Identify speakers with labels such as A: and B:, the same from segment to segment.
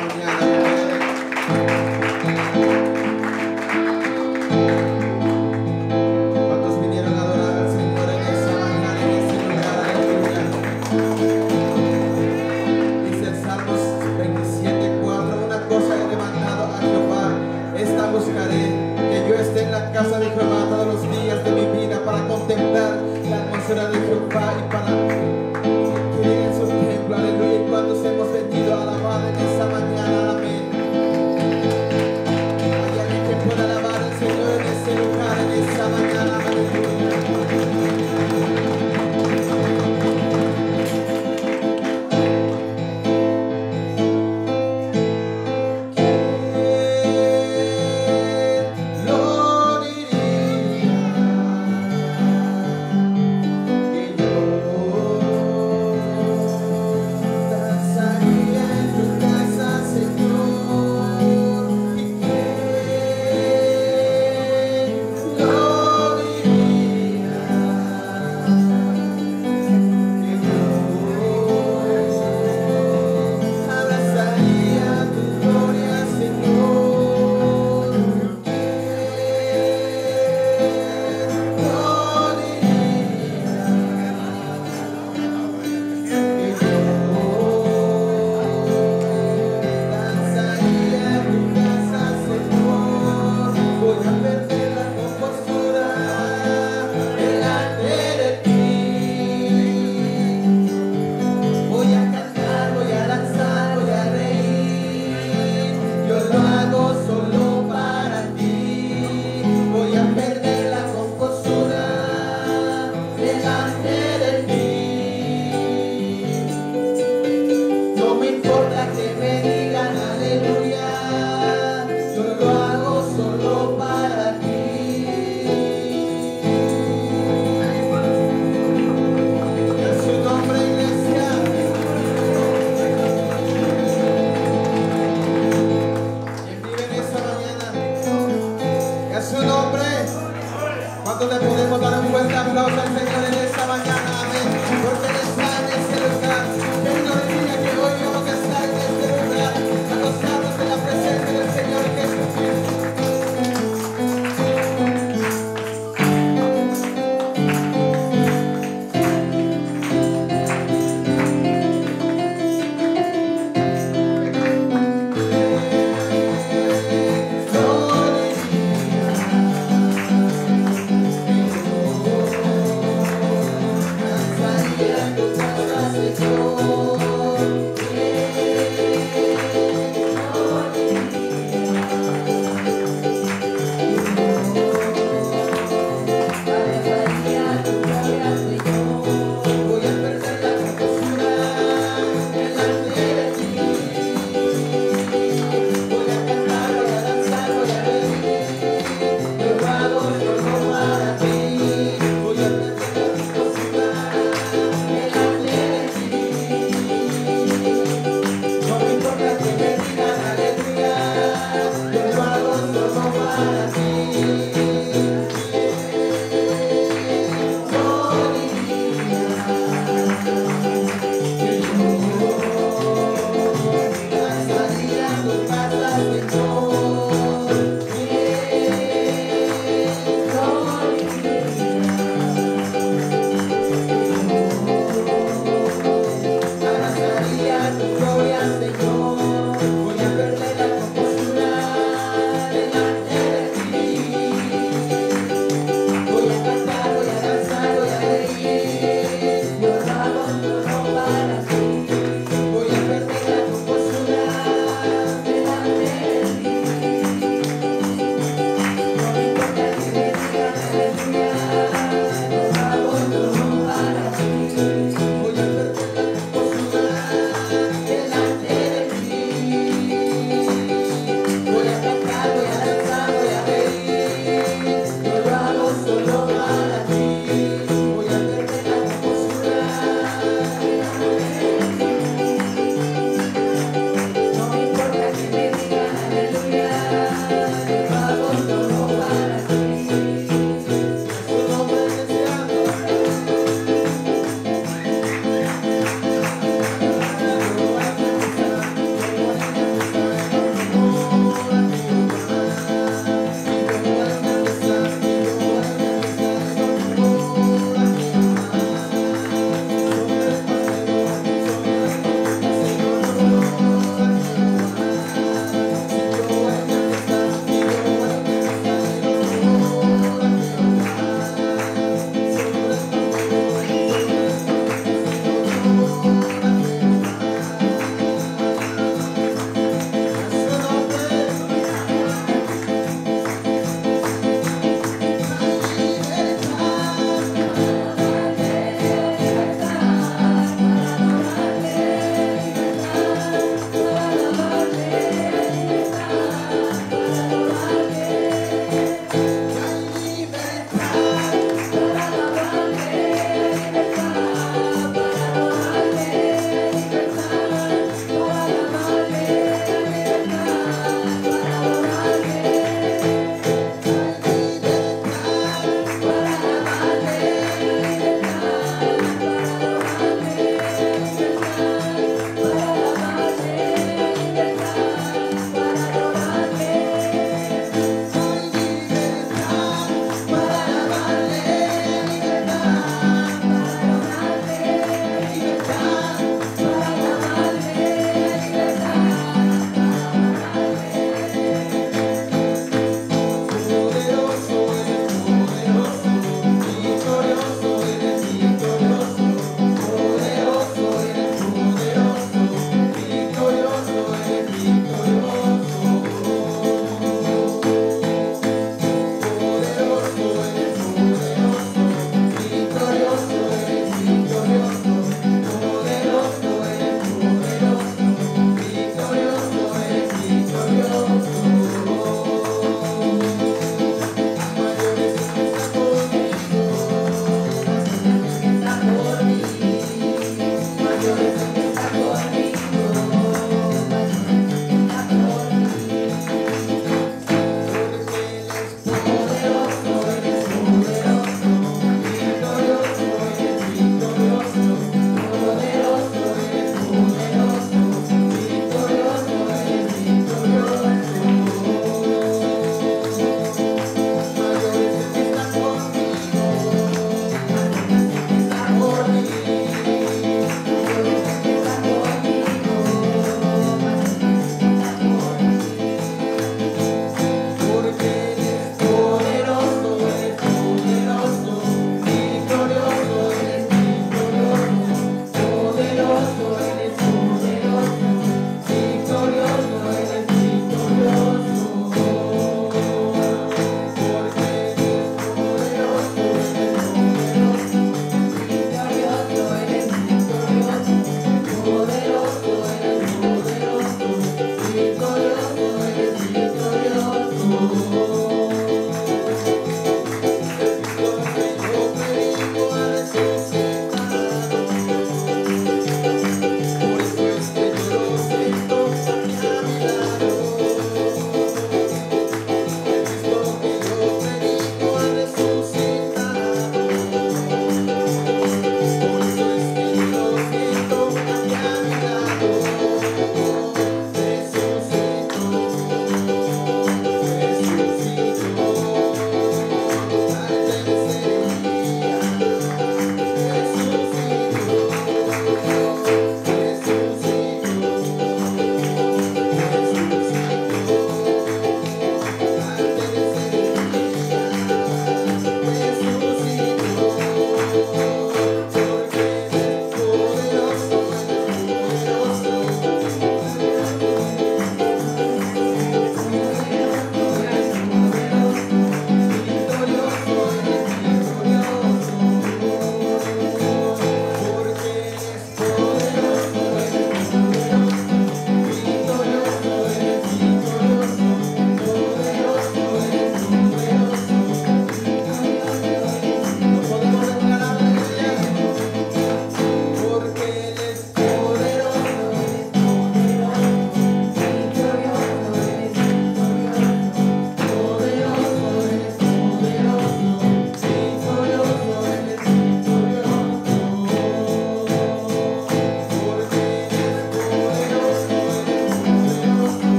A: Casa de Jehová todos los días de mi vida, para contemplar la hermosura de Jehová y para vivir en su templo. Aleluya. Y cuando hemos venido a alabar en esta mañana,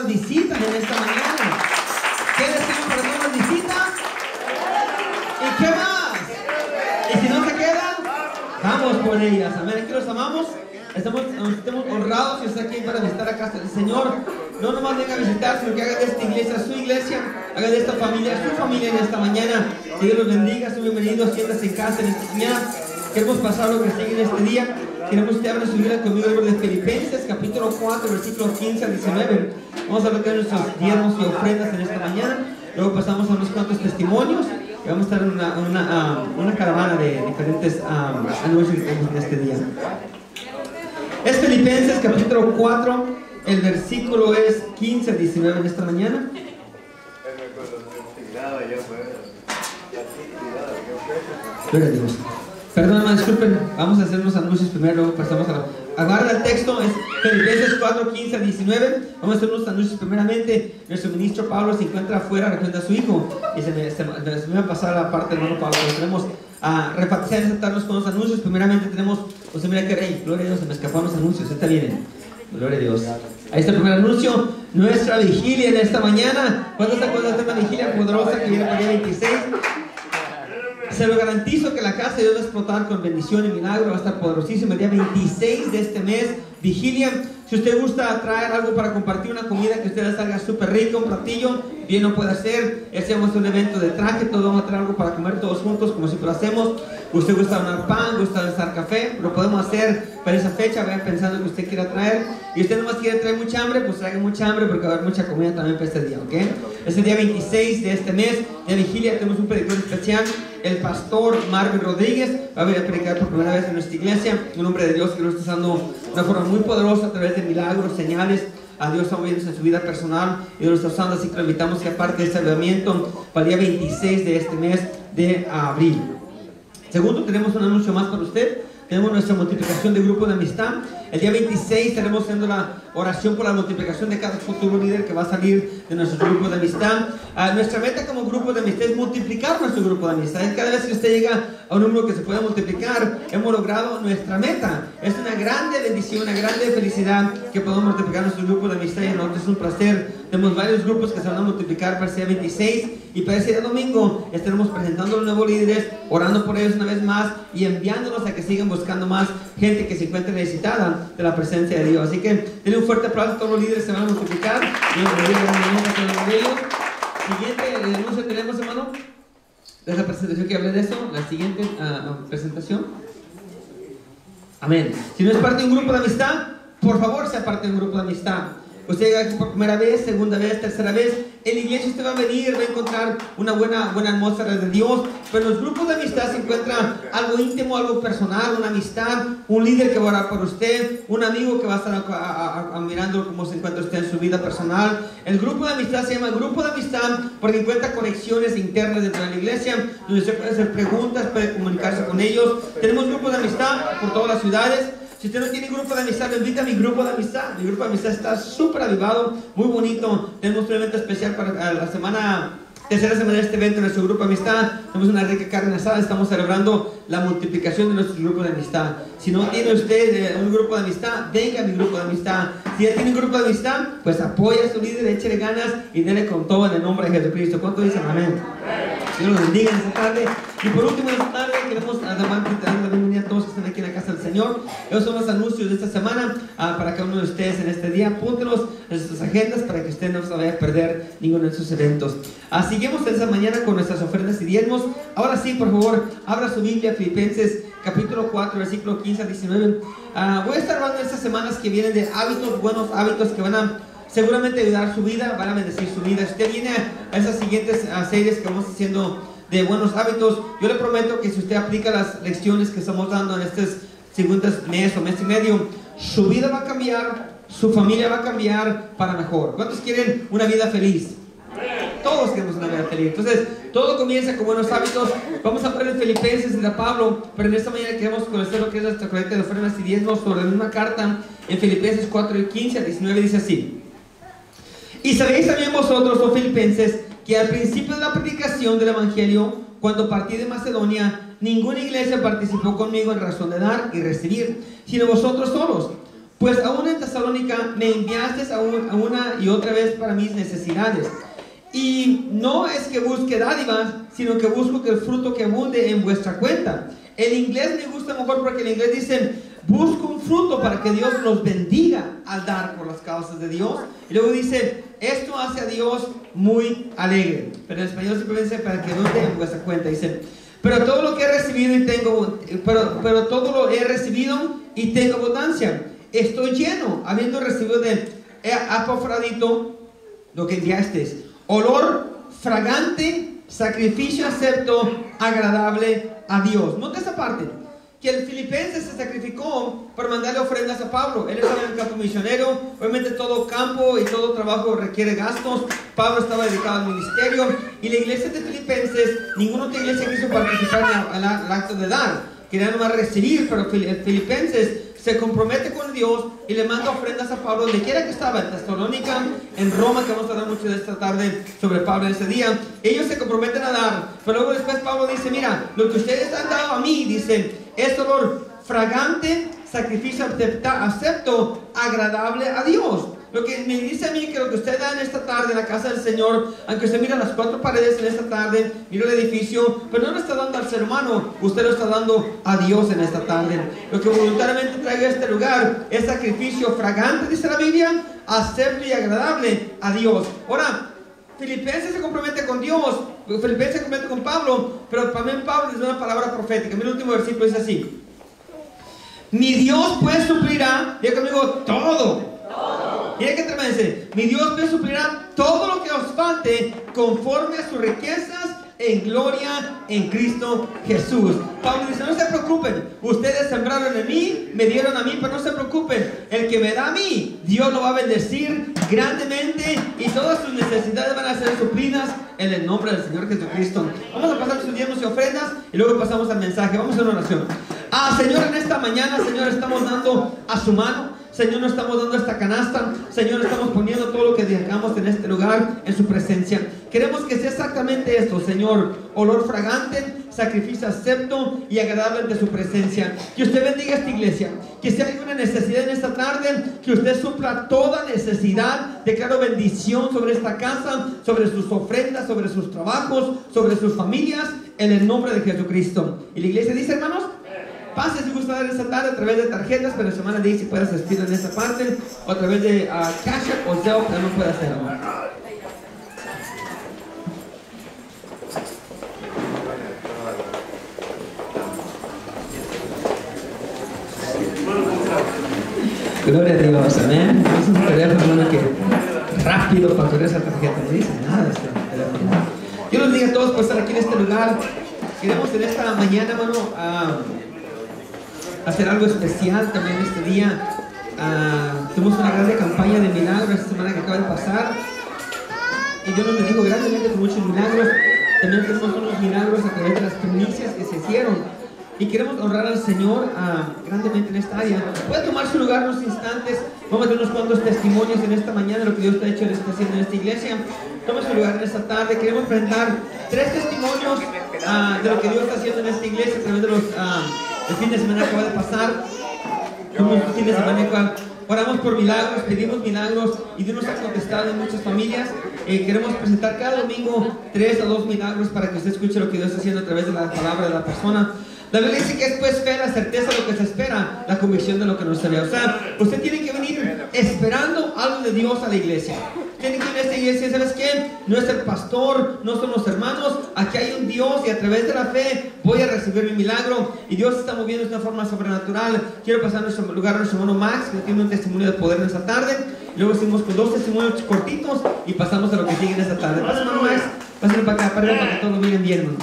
B: visitan en esta mañana. ¿Qué decimos para que nos visitan? ¿Y qué más? Y si no se quedan, vamos por ellas. Amén. Que los amamos. Estamos honrados y está aquí para visitar la casa del Señor. No nomás venga a visitar, sino que haga de esta iglesia su iglesia, haga de esta familia su familia en esta mañana. Que Dios los bendiga, son bienvenidos, siéntanse en casa en esta mañana. Queremos pasar lo que sigue en este día. Queremos que abran su Biblia conmigo el libro de Filipenses, capítulo 4, versículos 15 al 19. Vamos a bloquear nuestros diezmos y ofrendas en esta mañana. Luego pasamos a unos cuantos testimonios. Y vamos a estar en una caravana de diferentes anuncios que tenemos en este día. Es Filipenses capítulo 4, el versículo es 15 al 19 en esta mañana. Gloria a Dios. Perdón, disculpen, vamos a hacer unos anuncios primero, luego pasamos a la... Agarra el texto, es Filipenses 4, 15 al 19. Vamos a hacer unos anuncios primeramente. Nuestro ministro Pablo se encuentra afuera, recuerda a su hijo. Y se me va a pasar la parte del hermano Pablo. Tenemos a repartir y sentarnos con los anuncios. Primeramente tenemos, pues mira que rey, gloria a Dios, se me escaparon los anuncios, está bien. Gloria a Dios. Ahí está el primer anuncio, nuestra vigilia en esta mañana. ¿Cuándo se acuerdan de esta vigilia poderosa que viene para el día 26? Se lo garantizo que la casa de Dios va a explotar con bendición y milagro, va a estar poderosísimo el día 26 de este mes, vigilia. Si usted gusta traer algo para compartir, una comida que usted salga súper rica, un platillo, bien lo puede hacer. Hacemos un evento de traje, todos vamos a traer algo para comer todos juntos, como siempre lo hacemos. Usted gusta donar pan, gusta donar café, lo podemos hacer para esa fecha, vaya pensando que usted quiera traer. Y usted nomás quiere traer mucha hambre, pues traiga mucha hambre porque va a haber mucha comida también para este día, ¿ok? Es el día 26 de este mes de vigilia, tenemos un predicador especial, el pastor Marvin Rodríguez, va a venir a predicar por primera vez en nuestra iglesia, un hombre de Dios que nos está usando de una forma muy poderosa a través de milagros, señales. A Dios está moviéndose en su vida personal y Dios lo está usando, así que lo invitamos que aparte de este avivamiento para el día 26 de este mes de abril. Segundo, tenemos un anuncio más para usted. Tenemos nuestra multiplicación de grupo de amistad. El día 26 estaremos haciendo la oración por la multiplicación de cada futuro líder que va a salir de nuestro grupo de amistad. Nuestra meta como grupo de amistad es multiplicar nuestro grupo de amistad. Cada vez que usted llega a un número que se pueda multiplicar, hemos logrado nuestra meta. Es una grande bendición, una grande felicidad que podamos multiplicar nuestro grupo de amistad. Y nosotros es un placer. Tenemos varios grupos que se van a multiplicar para ese día 26. Y para ese día domingo estaremos presentando a los nuevos líderes, orando por ellos una vez más y enviándolos a que sigan buscando más gente que se encuentre necesitada de la presencia de Dios. Así que denle un fuerte aplauso a todos los líderes, se van a multiplicar. Siguiente anuncio tenemos, hermano. Es la presentación que hablé de eso. La siguiente presentación. Amén. Si no es parte de un grupo de amistad, por favor sea parte de un grupo de amistad. Usted llega aquí por primera vez, segunda vez, tercera vez. En la iglesia usted va a venir, va a encontrar una buena atmósfera de Dios. Pero en los grupos de amistad se encuentra algo íntimo, algo personal, una amistad, un líder que va a orar por usted, un amigo que va a estar mirando cómo se encuentra usted en su vida personal. El grupo de amistad se llama grupo de amistad porque encuentra conexiones internas dentro de la iglesia, donde usted puede hacer preguntas, puede comunicarse con ellos. Tenemos grupos de amistad por todas las ciudades. Si usted no tiene grupo de amistad, me invita a mi grupo de amistad. Mi grupo de amistad está súper avivado, muy bonito. Tenemos un evento especial para la tercera semana de este evento en nuestro grupo de amistad. Tenemos una rica carne asada. Estamos celebrando la multiplicación de nuestro grupo de amistad. Si no tiene usted un grupo de amistad, venga a mi grupo de amistad. Si ya tiene un grupo de amistad, pues apoya a su líder, échele ganas y dele con todo en el nombre de Jesucristo. ¿Cuánto dicen amén? Dios los bendiga en esta tarde. Y por último, en esta tarde queremos dar la bienvenida a todos que están aquí en la casa del Señor. Esos son los anuncios de esta semana para cada uno de ustedes en este día. Apúntelos en sus agendas para que usted no se vaya a perder ninguno de sus eventos. Seguimos esta mañana con nuestras ofrendas y diezmos. Ahora sí, por favor, abra su Biblia, Filipenses capítulo 4, versículo 15 al 19. Voy a estar hablando estas semanas que vienen de hábitos, buenos hábitos que van a seguramente ayudar su vida, van a bendecir su vida. Si usted viene a esas siguientes series que vamos haciendo de buenos hábitos, yo le prometo que si usted aplica las lecciones que estamos dando en estos segundos mes o mes y medio, su vida va a cambiar, su familia va a cambiar para mejor. ¿Cuántos quieren una vida feliz? Todos queremos una vida feliz. Entonces, todo comienza con buenos hábitos. Vamos a hablar en Filipenses de Pablo, pero en esta mañana queremos conocer lo que es nuestra colecta de ofrendas y diezmos sobre la misma carta. En Filipenses 4, 15 al 19 dice así: y sabéis también vosotros, oh filipenses, que al principio de la predicación del Evangelio, cuando partí de Macedonia, ninguna iglesia participó conmigo en razón de dar y recibir, sino vosotros solos. pues aún en Tesalónica me enviaste a una y otra vez para mis necesidades. Y no es que busque dádivas, sino que busco que el fruto que abunde en vuestra cuenta. El inglés me gusta mejor porque en inglés dicen, busco un fruto para que Dios los bendiga al dar por las causas de Dios. Y luego dice, esto hace a Dios muy alegre. Pero en español simplemente dice, para que abunde en vuestra cuenta. Dice, pero todo lo que he recibido y tengo, pero todo lo he recibido y tengo abundancia. Estoy lleno, habiendo recibido de Epafrodito lo que enviaste, olor fragante, sacrificio acepto, agradable a Dios. Nota esa parte, que el filipense se sacrificó para mandarle ofrendas a Pablo. Él estaba en el campo misionero, obviamente todo campo y todo trabajo requiere gastos. Pablo estaba dedicado al ministerio y la iglesia de Filipenses, ninguna otra iglesia quiso participar en el acto de dar, querían nomás recibir, pero Filipenses se compromete con Dios y le manda ofrendas a Pablo donde quiera que estaba, en Tesalónica, en Roma, que vamos a hablar mucho de esta tarde sobre Pablo ese día. Ellos se comprometen a dar, pero luego después Pablo dice, mira, lo que ustedes han dado a mí, dice, es olor fragante, sacrificio acepto, agradable a Dios. Lo que me dice a mí que lo que usted da en esta tarde en la casa del Señor, aunque usted mira las cuatro paredes en esta tarde, mira el edificio, pero no lo está dando al ser humano, usted lo está dando a Dios en esta tarde. Lo que voluntariamente traiga a este lugar es sacrificio fragante, dice la Biblia, acepto y agradable a Dios. Ahora, Filipenses se compromete con Dios, Filipenses se compromete con Pablo, pero también Pablo les da una palabra profética. Mira el último versículo, dice así: mi Dios pues suplirá, diga conmigo, todo. Mira que tremendo dice, mi Dios me suplirá todo lo que os falte conforme a sus riquezas en gloria en Cristo Jesús. Pablo dice, no se preocupen, ustedes sembraron en mí, me dieron a mí, pero no se preocupen, el que me da a mí, Dios lo va a bendecir grandemente y todas sus necesidades van a ser suplidas en el nombre del Señor Jesucristo. Vamos a pasar sus diezmos y ofrendas y luego pasamos al mensaje. Vamos a una oración. Señor, en esta mañana, Señor, estamos dando a su mano. Señor, nos estamos dando esta canasta. Señor, estamos poniendo todo lo que dejamos en este lugar, en su presencia. Queremos que sea exactamente esto, Señor: olor fragante, sacrificio acepto y agradable ante su presencia. Que usted bendiga esta iglesia. Que si hay alguna necesidad en esta tarde, que usted supla toda necesidad. Declaro bendición sobre esta casa, sobre sus ofrendas, sobre sus trabajos, sobre sus familias, en el nombre de Jesucristo. Y la iglesia dice, hermanos, pase si gusta dar esta tarde a través de tarjetas, pero semana de ahí si puede asistir en esta parte, o a través de Cash App o Zelle, que no puede hacerlo. Gloria a Dios, amén. Es un teléfono, hermano, que rápido facturé esa tarjeta, no dice nada de este teléfono. Yo los digo a todos por estar aquí en este lugar. Queremos en esta mañana, hermano, hacer algo especial también este día. Tuvimos una grande campaña de milagros esta semana que acaba de pasar y Dios nos bendijo grandemente con muchos milagros. También tenemos unos milagros a través de las primicias que se hicieron y queremos honrar al Señor grandemente en esta área. Puede tomar su lugar unos instantes. Vamos a tener unos cuantos testimonios en esta mañana de lo que Dios está haciendo en esta iglesia. Tome su lugar en esta tarde. Queremos presentar 3 testimonios de lo que Dios está haciendo en esta iglesia a través de el fin de semana que acaba de pasar. Un fin de semana en el cual oramos por milagros, pedimos milagros y Dios nos ha contestado en muchas familias. Queremos presentar cada domingo 3 a 2 milagros para que usted escuche lo que Dios está haciendo a través de la palabra de la persona. La Biblia dice que es pues fe, la certeza de lo que se espera, la convicción de lo que no se ve. O sea, usted tiene que venir esperando algo de Dios a la iglesia. Tiene que ir a esta iglesia, ¿sabes qué? No es el pastor, no son los hermanos. Aquí hay un Dios y a través de la fe voy a recibir mi milagro. Y Dios se está moviendo de una forma sobrenatural. Quiero pasar a nuestro lugar a nuestro hermano Max, que tiene un testimonio de poder en esta tarde. Luego seguimos con 2 testimonios cortitos y pasamos a lo que sigue en esta tarde. Pasa, hermano Max, pásenle para acá, para que todos miren bien, hermano.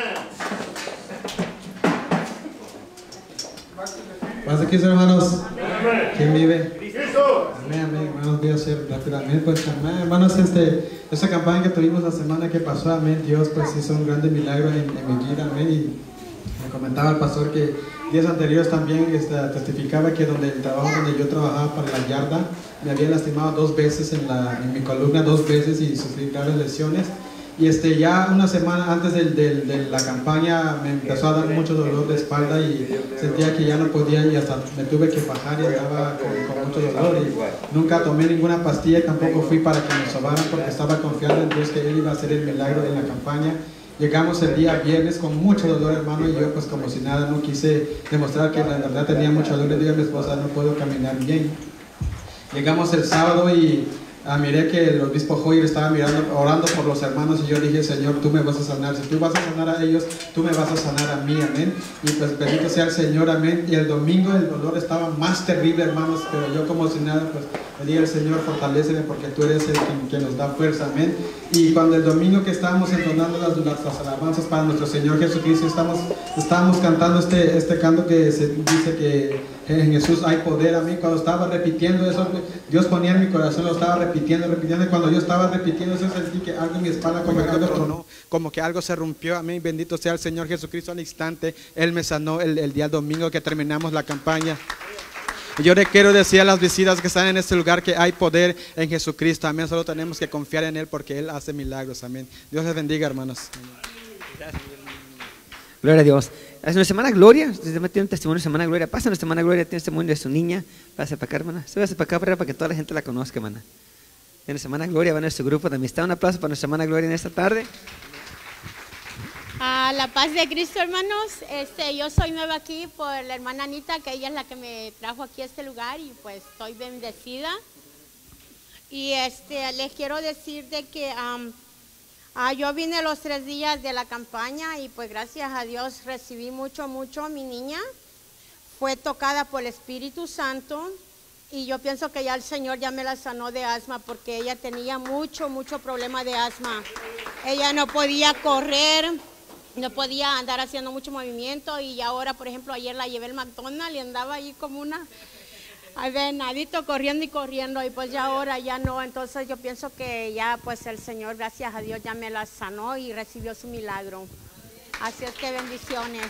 A: Más aquí, hermanos. ¿Quién vive? Amén, amén, hermanos. Voy a hacer rápidamente, pues, amén, hermanos. Esta campaña que tuvimos la semana que pasó, amén, Dios pues hizo un grande milagro en mi vida, amén. Y me comentaba el pastor que días anteriores también testificaba que el trabajo donde yo trabajaba para la yarda me había lastimado 2 veces en mi columna, 2 veces, y sufrí graves lesiones. Y ya una semana antes de la campaña me empezó a dar mucho dolor de espalda y sentía que ya no podía y hasta me tuve que bajar y andaba con mucho dolor. Y nunca tomé ninguna pastilla y tampoco fui para que me sobaran porque estaba confiando en Dios que Él iba a hacer el milagro en la campaña. Llegamos el día viernes con mucho dolor, hermano, y yo pues como si nada no quise demostrar que en verdad tenía mucho dolor. Le digo a mi esposa, no puedo caminar bien. Llegamos el sábado y miré que el obispo Hoyer estaba orando por los hermanos y yo dije, Señor, tú me vas a sanar. Si tú vas a sanar a ellos, tú me vas a sanar a mí, amén. Y pues bendito sea el Señor, amén. Y el domingo el dolor estaba más terrible, hermanos, pero yo como si nada, pues le dije al Señor, fortaléceme porque tú eres el que nos da fuerza, amén. Y cuando el domingo que estábamos entonando las alabanzas para nuestro Señor Jesucristo, estábamos cantando este canto que se dice que en Jesús hay poder, amén. Cuando estaba repitiendo eso, Dios ponía en mi corazón, lo estaba repitiendo, y cuando yo estaba repitiendo eso, sentí que algo en mi espalda como que algo tronó, como que algo se rompió, amén. Bendito sea el Señor Jesucristo. Al instante Él me sanó el día domingo que terminamos la campaña. Y yo le quiero decir a las visitas que están en este lugar que hay poder en Jesucristo, amén. Solo tenemos que confiar en Él porque Él hace milagros, amén. Dios les bendiga, hermanos.
B: Gloria a Dios. Es nuestra hermana Gloria, usted tiene un testimonio de su hermana Gloria. Pasa, nuestra hermana Gloria tiene un testimonio de su niña. Pase para acá, hermana. Súbase para acá para que toda la gente la conozca, hermana. Nuestra hermana Gloria va a nuestro grupo de amistad. Un aplauso para nuestra hermana Gloria en esta tarde.
C: A la paz de Cristo, hermanos. Yo soy nueva aquí por la hermana Anita, que ella es la que me trajo aquí a este lugar y pues estoy bendecida. Y les quiero decir de que yo vine los 3 días de la campaña y pues gracias a Dios recibí mucho. Mi niña fue tocada por el Espíritu Santo y yo pienso que ya el Señor ya me la sanó de asma porque ella tenía mucho problema de asma. Ella no podía correr, no podía andar haciendo mucho movimiento y ahora, por ejemplo, ayer la llevé al McDonald's y andaba ahí como una venadito corriendo y pues ya ahora ya no. Entonces yo pienso que ya pues el Señor, gracias a Dios, ya me la sanó y recibió su milagro. Así es que bendiciones.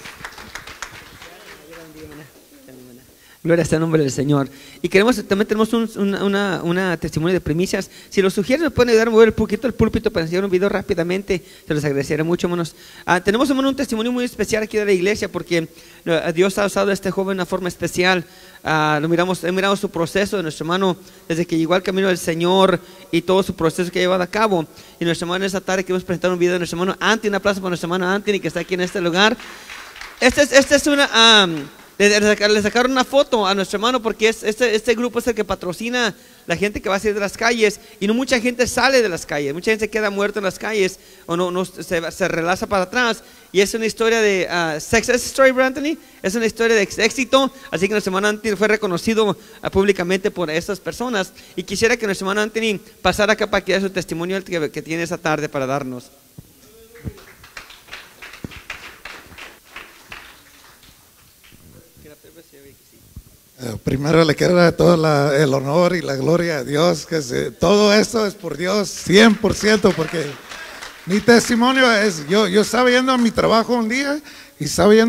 B: Gloria sea el nombre del Señor. Y también tenemos una testimonio de primicias. Si lo sugieren, me pueden ayudar a mover un poquito el púlpito para enseñar un video rápidamente. Se los agradecería mucho, hermanos. Tenemos, hermano, un testimonio muy especial aquí de la iglesia porque Dios ha usado a este joven de una forma especial. Hemos mirado su proceso de nuestro hermano desde que llegó al camino del Señor y todo su proceso que ha llevado a cabo. Y nuestro hermano, en esta tarde queremos presentar un video de nuestro hermano Anthony. Un aplauso para nuestro hermano Anthony que está aquí en este lugar. Esta es una... Le sacaron una foto a nuestro hermano porque este grupo es el que patrocina la gente que va a salir de las calles y no mucha gente sale de las calles, mucha gente se queda muerta en las calles o se relaza para atrás y es una historia de success story, Anthony, es una historia de éxito, así que nuestro hermano Anthony fue reconocido públicamente por estas personas y quisiera que nuestro hermano Anthony pasara acá para que dé su testimonio que tiene esa tarde para darnos.
D: Primero le quiero dar todo el honor y la gloria a Dios, todo esto es por Dios, 100%, porque mi testimonio es, yo estaba yendo a mi trabajo un día, y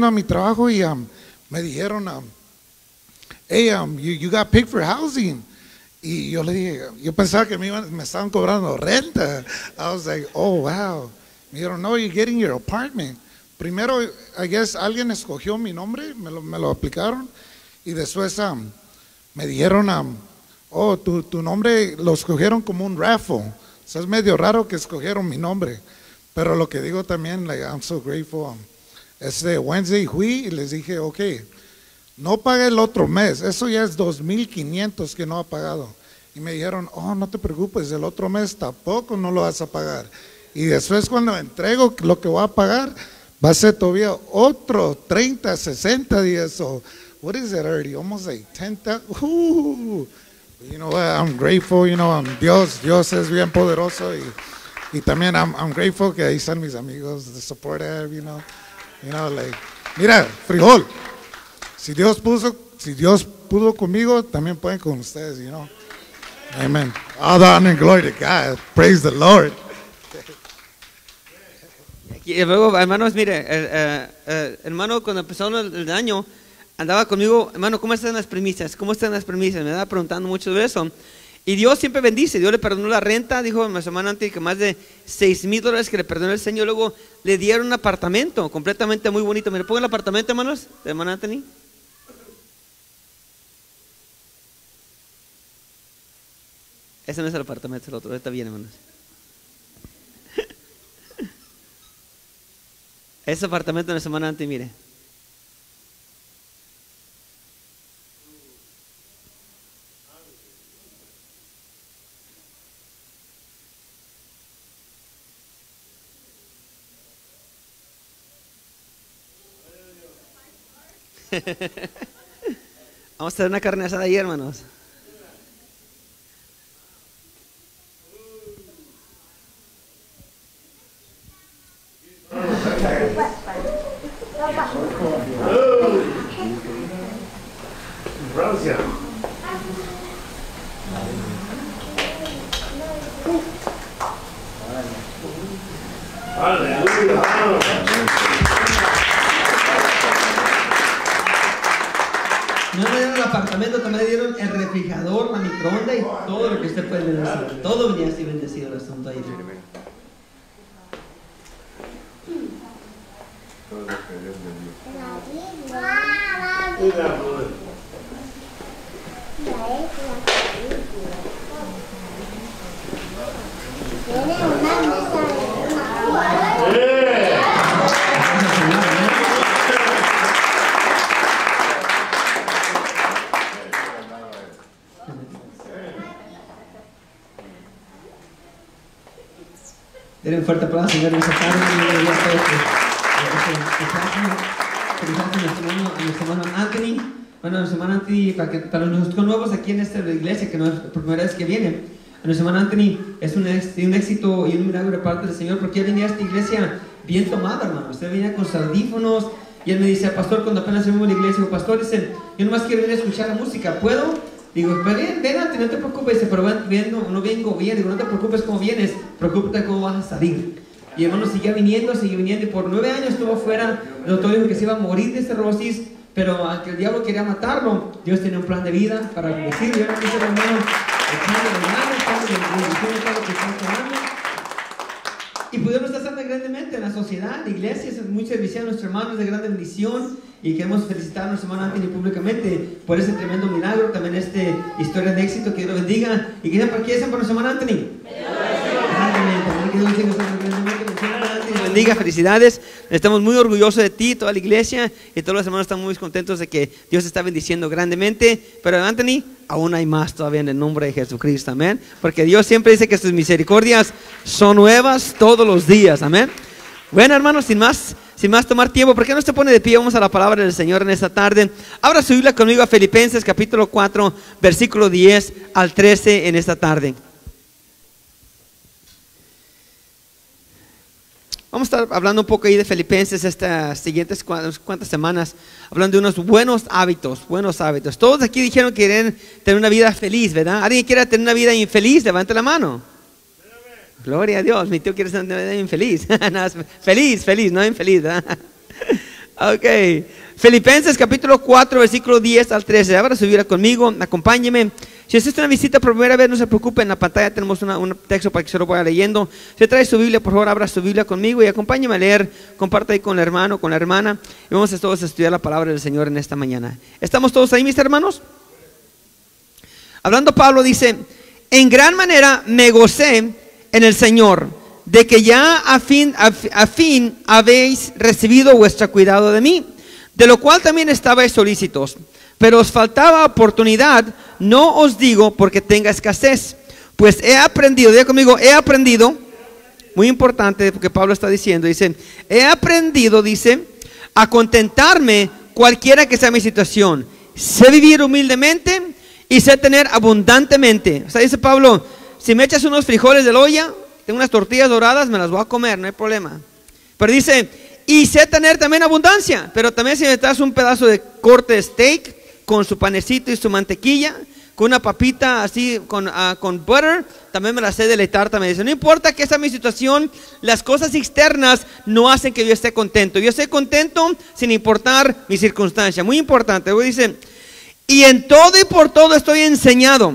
D: me dijeron, hey, you got picked for housing, y yo le dije, yo pensaba que me estaban cobrando renta. I was like, oh wow. Me dijeron, no, you're getting your apartment. Primero, I guess alguien escogió mi nombre, me lo aplicaron. Y después me dijeron, oh, tu nombre lo escogieron como un raffle. O sea, es medio raro que escogieron mi nombre. Pero lo que digo también, like, I'm so grateful. Wednesday fui y les dije, ok, no pagué el otro mes. Eso ya es $2,500 que no ha pagado. Y me dijeron, oh, no te preocupes, el otro mes tampoco no lo vas a pagar. Y después cuando entrego lo que voy a pagar, va a ser todavía otro 30, 60 días. So, what is it already? Almost like 10,000. You know what? I'm grateful. You know, Dios es bien poderoso y también I'm grateful que ahí están mis amigos, the support I have. You know, like, mira, frijol. Si Dios pudo conmigo, también pueden con ustedes. You know, Amen. All the honor and glory to God. Praise the Lord.
B: Y luego, hermanos, mire, hermano, cuando empezó el año, andaba conmigo, hermano, ¿cómo están las premisas? ¿Cómo están las premisas? Me estaba preguntando mucho de eso. Y Dios siempre bendice. Dios le perdonó la renta, dijo mi hermana Anthony que más de $6,000 que le perdonó el Señor. Luego le dieron un apartamento completamente muy bonito. ¿Me le pongo el apartamento, hermanos? De hermana Anthony. Ese no es el apartamento, es el otro. Está bien, hermanos. Ese apartamento de mi hermana Anthony, mire. Vamos a hacer una carne asada ahí, hermanos.
E: Francia. Aleluya.
B: No le dieron el apartamento, también le dieron el refrigerador, la microonda y todo lo que usted puede bendecir. Todo venía así bendecido el asunto ahí. Denle un fuerte aplauso, Señor, en esta tarde. A nuestro hermano Anthony. Bueno, a nuestro hermano Anthony, para los nuevos aquí en esta iglesia, que no es la primera vez que vienen, a nuestro hermano Anthony es un éxito y un milagro de parte del Señor, porque él venía a esta iglesia bien tomado, hermano. Usted venía con sus audífonos y él me dice, pastor, cuando apenas fuimos a la iglesia, digo, pastor, dice, yo nomás quiero venir a escuchar la música, ¿puedo? Digo, ven Anthony, no te preocupes. Dice, pero no vengo bien. Digo, no te preocupes cómo vienes, preocúpate cómo vas a salir. Y hermano, seguía viniendo, y por 9 años estuvo afuera. El doctor dijo que se iba a morir de cirrosis, pero aunque el diablo quería matarlo, Dios tenía un plan de vida para bendecirlo. Yo no quise, hermano, y pudimos estar grandemente en la sociedad, en la iglesia, es muy servicial a nuestros hermanos, de gran bendición, y queremos felicitar a nuestro hermano Anthony públicamente por ese tremendo milagro, también historia de éxito, que Dios lo bendiga. ¿Y qué dicen por nuestro hermano Anthony? Bendiga, felicidades. Estamos muy orgullosos de ti, toda la iglesia, y todos los hermanos están muy contentos de que Dios está bendiciendo grandemente. Pero Anthony, aún hay más todavía en el nombre de Jesucristo, amén. Porque Dios siempre dice que sus misericordias son nuevas todos los días, amén. Bueno, hermanos, sin más tomar tiempo, ¿por qué no se pone de pie? Vamos a la palabra del Señor en esta tarde. Abra su Biblia conmigo a Filipenses capítulo 4, versículo 10 al 13 en esta tarde. Vamos a estar hablando un poco ahí de Filipenses estas siguientes cuantas semanas, hablando de unos buenos hábitos. Todos aquí dijeron que quieren tener una vida feliz, ¿verdad? ¿Alguien quiere tener una vida infeliz? Levante la mano. Gloria a Dios, mi tío quiere tener una vida infeliz. No, feliz, no infeliz, ¿verdad? Ok, Filipenses capítulo 4, versículo 10 al 13. Ahora subirá conmigo, acompáñeme. Si es una visita por primera vez, no se preocupe, en la pantalla tenemos un texto para que se lo vaya leyendo. Si trae su Biblia, por favor, abra su Biblia conmigo y acompáñeme a leer. Comparta ahí con el hermano, con la hermana, y vamos a todos a estudiar la palabra del Señor en esta mañana. ¿Estamos todos ahí, mis hermanos? Hablando Pablo dice, en gran manera me gocé en el Señor, de que ya a fin habéis recibido vuestro cuidado de mí, de lo cual también estabais solícitos. Pero os faltaba oportunidad, no os digo porque tenga escasez, pues he aprendido, diga conmigo, he aprendido, muy importante porque Pablo está diciendo, dice, he aprendido, dice, a contentarme cualquiera que sea mi situación, sé vivir humildemente y sé tener abundantemente. O sea, dice Pablo, si me echas unos frijoles de la olla, tengo unas tortillas doradas, me las voy a comer, no hay problema. Pero dice, y sé tener también abundancia, pero también si me das un pedazo de corte de steak, con su panecito y su mantequilla, con una papita así, con butter, también me la sé deleitar. También dice, no importa que esa es mi situación, las cosas externas no hacen que yo esté contento. Yo estoy contento sin importar mi circunstancia. Muy importante. Luego dice, y en todo y por todo estoy enseñado,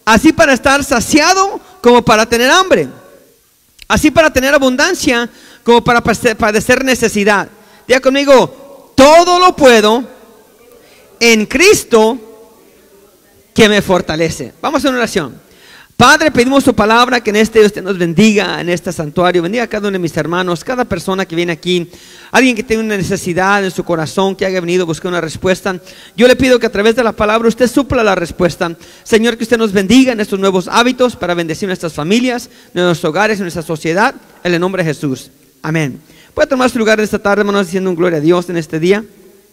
B: así para estar saciado como para tener hambre, así para tener abundancia como para padecer necesidad. Diga conmigo, todo lo puedo en Cristo que me fortalece. Vamos a hacer una oración. Padre, pedimos tu palabra, que en este usted nos bendiga, en este santuario, bendiga a cada uno de mis hermanos, cada persona que viene aquí, alguien que tenga una necesidad en su corazón, que haya venido a buscar una respuesta. Yo le pido que a través de la palabra usted supla la respuesta. Señor, que usted nos bendiga en estos nuevos hábitos para bendecir nuestras familias, nuestros hogares, nuestra sociedad, en el nombre de Jesús. Amén. Puede tomar su lugar en esta tarde, hermanos, diciendo un gloria a Dios en este día.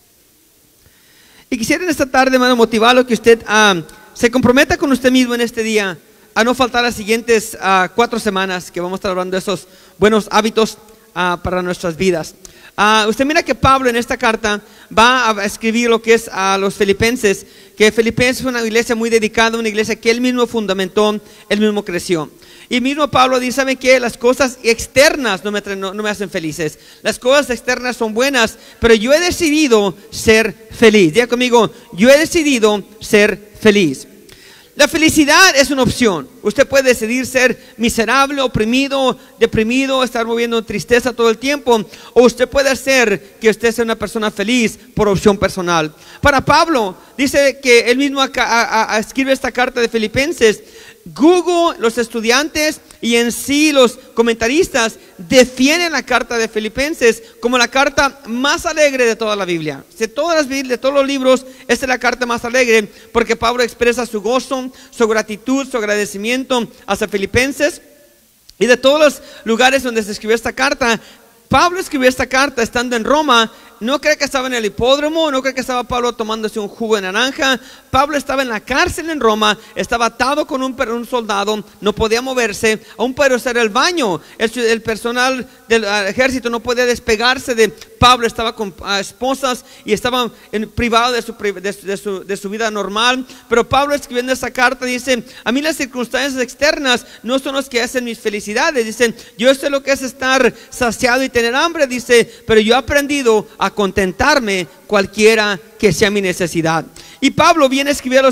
B: Y quisiera en esta tarde, hermano, motivarlo que usted se comprometa con usted mismo en este día a no faltar las siguientes 4 semanas que vamos a estar hablando de esos buenos hábitos para nuestras vidas. Usted mira que Pablo en esta carta va a escribir lo que es a los filipenses, que Filipenses fue una iglesia muy dedicada, una iglesia que él mismo fundamentó, él mismo creció. Y mismo Pablo dice, ¿saben qué? Las cosas externas no me hacen felices. Las cosas externas son buenas, pero yo he decidido ser feliz. Diga conmigo, yo he decidido ser feliz. La felicidad es una opción. Usted puede decidir ser miserable, oprimido, deprimido, estar moviendo tristeza todo el tiempo, o usted puede hacer que usted sea una persona feliz por opción personal. Para Pablo, dice que él mismo escribe esta carta de Filipenses. Google, los estudiantes y en sí los comentaristas defienden la carta de Filipenses como la carta más alegre de toda la Biblia. De todas los libros, esta es la carta más alegre, porque Pablo expresa su gozo, su gratitud, su agradecimiento hacia Filipenses. Y de todos los lugares donde se escribió esta carta, Pablo escribió esta carta estando en Roma. No cree que estaba en el hipódromo, no cree que estaba Pablo tomándose un jugo de naranja. Pablo estaba en la cárcel en Roma, estaba atado con un soldado, no podía moverse, aún para usar el baño. El personal del ejército no podía despegarse de Pablo, estaba con esposas y estaba privado de su vida normal. Pero Pablo, escribiendo esta carta, dice: a mí las circunstancias externas no son las que hacen mis felicidades. Dicen, yo sé lo que es estar saciado y tener hambre, dice, pero yo he aprendido a contentarme cualquiera que sea mi necesidad. Y Pablo viene a escribir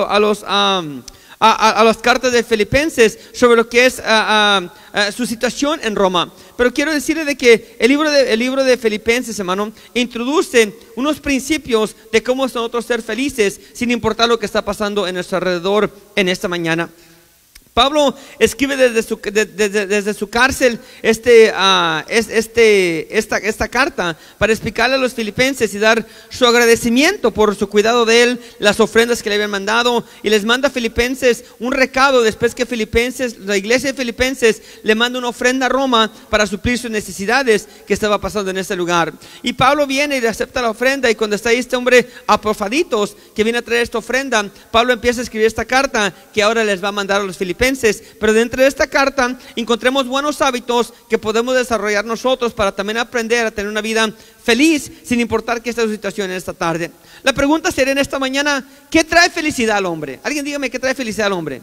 B: a las cartas de Filipenses sobre lo que es su situación en Roma. Pero quiero decirle de que el libro de Filipenses, hermano, introduce unos principios de cómo nosotros ser felices sin importar lo que está pasando en nuestro alrededor en esta mañana. Pablo escribe desde su cárcel esta carta para explicarle a los filipenses y dar su agradecimiento por su cuidado de él, las ofrendas que le habían mandado, y les manda a Filipenses un recado después que la iglesia de Filipenses le manda una ofrenda a Roma para suplir sus necesidades que estaba pasando en ese lugar. Y Pablo viene y le acepta la ofrenda, y cuando está ahí este hombre Apofroditos que viene a traer esta ofrenda, Pablo empieza a escribir esta carta que ahora les va a mandar a los filipenses. Pero dentro de esta carta encontremos buenos hábitos que podemos desarrollar nosotros para también aprender a tener una vida feliz sin importar que esta situación en esta tarde. La pregunta sería en esta mañana: ¿qué trae felicidad al hombre? Alguien dígame, ¿qué trae felicidad al hombre?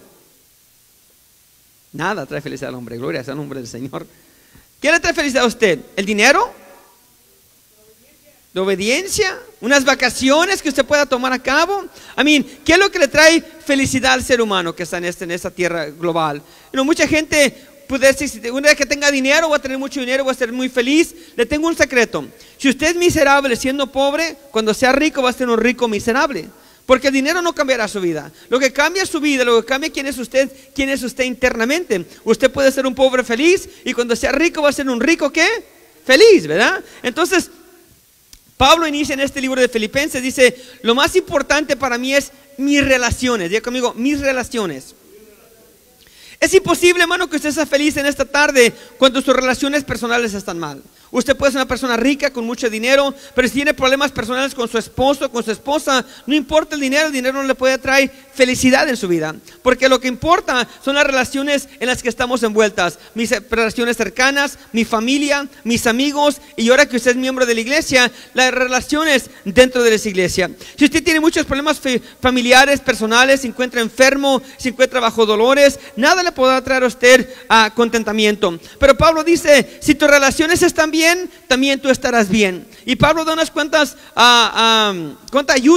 B: Nada trae felicidad al hombre, gloria sea el nombre del Señor. ¿Qué le trae felicidad a usted? ¿El dinero? ¿La obediencia? ¿Unas vacaciones que usted pueda tomar a cabo? ¿Qué es lo que le trae felicidad al ser humano que está en esta tierra global? Mucha gente puede decir: una vez que tenga dinero, voy a tener mucho dinero, voy a ser muy feliz. Le tengo un secreto: si usted es miserable siendo pobre, cuando sea rico va a ser un rico miserable. Porque el dinero no cambiará su vida. Lo que cambia su vida, lo que cambia quién es usted internamente. Usted puede ser un pobre feliz, y cuando sea rico va a ser un rico ¿qué? Feliz, ¿verdad? Entonces Pablo inicia en este libro de Filipenses, dice: lo más importante para mí es mis relaciones. Diga conmigo, mis relaciones. Es imposible, hermano, que usted sea feliz en esta tarde cuando sus relaciones personales están mal. Usted puede ser una persona rica con mucho dinero, pero si tiene problemas personales con su esposo, con su esposa, no importa el dinero no le puede traer felicidad en su vida. Porque lo que importa son las relaciones en las que estamos envueltas. Mis relaciones cercanas, mi familia, mis amigos, y ahora que usted es miembro de la iglesia, las relaciones dentro de esa iglesia. Si usted tiene muchos problemas familiares, personales, se encuentra enfermo, se encuentra bajo dolores, nada le podrá traer a usted contentamiento. Pero Pablo dice: si tus relaciones están bien, también tú estarás bien. Y Pablo da unas cuantas cuánta ayuda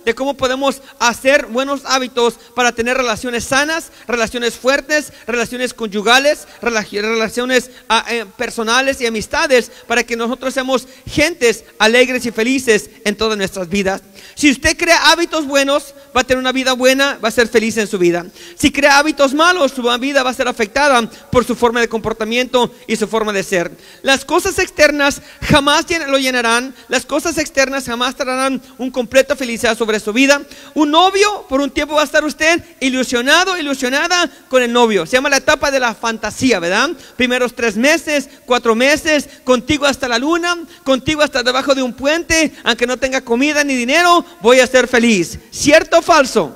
B: de cómo podemos hacer buenos hábitos para tener relaciones sanas, relaciones fuertes, relaciones conyugales, relaciones personales y amistades, para que nosotros seamos gentes alegres y felices en todas nuestras vidas. Si usted crea hábitos buenos, va a tener una vida buena, va a ser feliz en su vida. Si crea hábitos malos, su vida va a ser afectada por su forma de comportamiento y su forma de ser. Las cosas externas jamás lo llenarán. Las cosas externas jamás traerán un completo felicidad sobre su vida. Un novio, por un tiempo va a estar usted ilusionado, ilusionada con el novio. Se llama la etapa de la fantasía, ¿verdad? Primeros 3 meses, 4 meses, contigo hasta la luna, contigo hasta debajo de un puente, aunque no tenga comida ni dinero, voy a ser feliz. ¿Cierto o falso?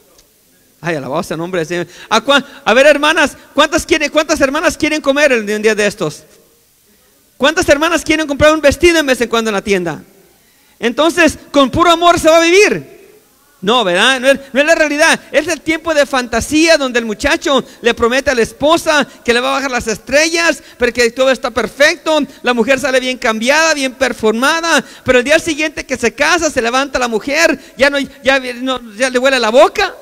B: Ay, alabado sea el nombre del Señor. A ver, hermanas, ¿cuántas hermanas quieren comer un día de estos? ¿Cuántas hermanas quieren comprar un vestido en vez en cuando en la tienda? Entonces, ¿con puro amor se va a vivir? No, ¿verdad? No es la realidad. Es el tiempo de fantasía donde el muchacho le promete a la esposa que le va a bajar las estrellas, porque todo está perfecto. La mujer sale bien cambiada, bien perfumada, pero el día siguiente que se casa, se levanta la mujer, ya le huele la boca.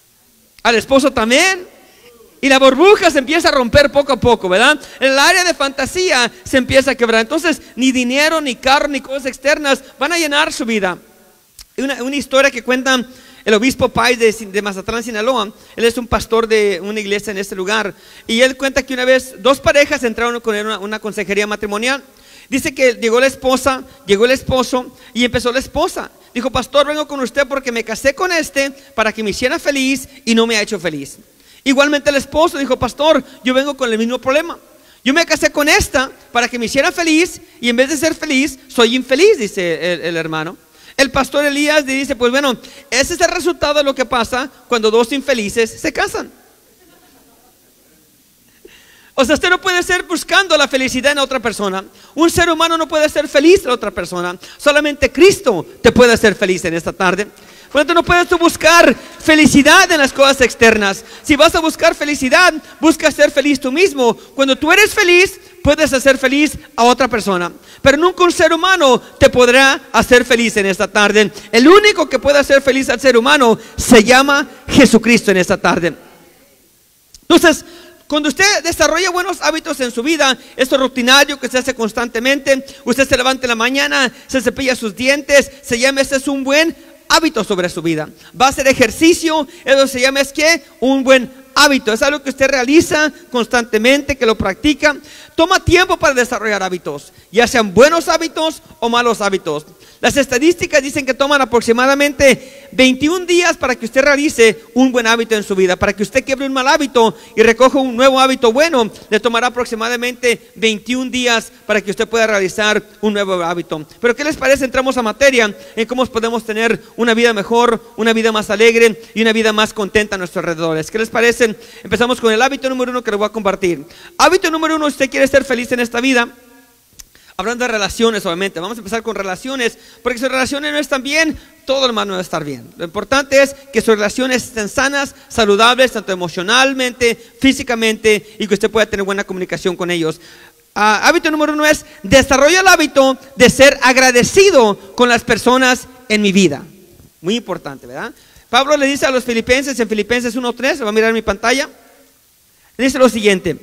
B: Al esposo también. Y la burbuja se empieza a romper poco a poco, ¿verdad? El área de fantasía se empieza a quebrar. Entonces, ni dinero, ni carro, ni cosas externas van a llenar su vida. Una historia que cuenta el obispo Páez de Mazatlán, Sinaloa. Él es un pastor de una iglesia en este lugar. Y él cuenta que una vez 2 parejas entraron con él a una consejería matrimonial. Dice que llegó la esposa, llegó el esposo y empezó la esposa. Dijo: pastor, vengo con usted porque me casé con para que me hiciera feliz y no me ha hecho feliz. Igualmente el esposo dijo: pastor, yo vengo con el mismo problema. Yo me casé con para que me hiciera feliz y en vez de ser feliz, soy infeliz, dice el hermano. El pastor Elías le dice: pues bueno, ese es el resultado de lo que pasa cuando 2 infelices se casan. O sea, usted no puede ser buscando la felicidad en otra persona. Un ser humano no puede ser feliz en otra persona. Solamente Cristo te puede hacer feliz en esta tarde. Por lo tanto, no puedes tú buscar felicidad en las cosas externas. Si vas a buscar felicidad, busca ser feliz tú mismo. Cuando tú eres feliz, puedes hacer feliz a otra persona. Pero nunca un ser humano te podrá hacer feliz en esta tarde. El único que puede hacer feliz al ser humano se llama Jesucristo en esta tarde. Entonces, cuando usted desarrolla buenos hábitos en su vida, esto es rutinario que se hace constantemente. Usted se levanta en la mañana, se cepilla sus dientes, se llama, este es un buen hábito sobre su vida. Va a hacer ejercicio, eso se llama un buen hábito. Es algo que usted realiza constantemente, que lo practica. Toma tiempo para desarrollar hábitos, ya sean buenos hábitos o malos hábitos. Las estadísticas dicen que toman aproximadamente 21 días para que usted realice un buen hábito en su vida. Para que usted quiebre un mal hábito y recoja un nuevo hábito bueno, le tomará aproximadamente 21 días para que usted pueda realizar un nuevo hábito. Pero ¿qué les parece? Entramos a materia en cómo podemos tener una vida mejor, una vida más alegre y una vida más contenta a nuestros alrededores. ¿Qué les parece? Empezamos con el hábito número 1 que les voy a compartir. Hábito número 1, si usted quiere ser feliz en esta vida. Hablando de relaciones, obviamente, vamos a empezar con relaciones, porque si sus relaciones no están bien, todo lo demás no va a estar bien. Lo importante es que sus relaciones estén sanas, saludables, tanto emocionalmente, físicamente, y que usted pueda tener buena comunicación con ellos. Hábito número 1 es: desarrolla el hábito de ser agradecido con las personas en mi vida. Muy importante, ¿verdad? Pablo le dice a los filipenses, en Filipenses 1:3, lo va a mirar en mi pantalla, le dice lo siguiente: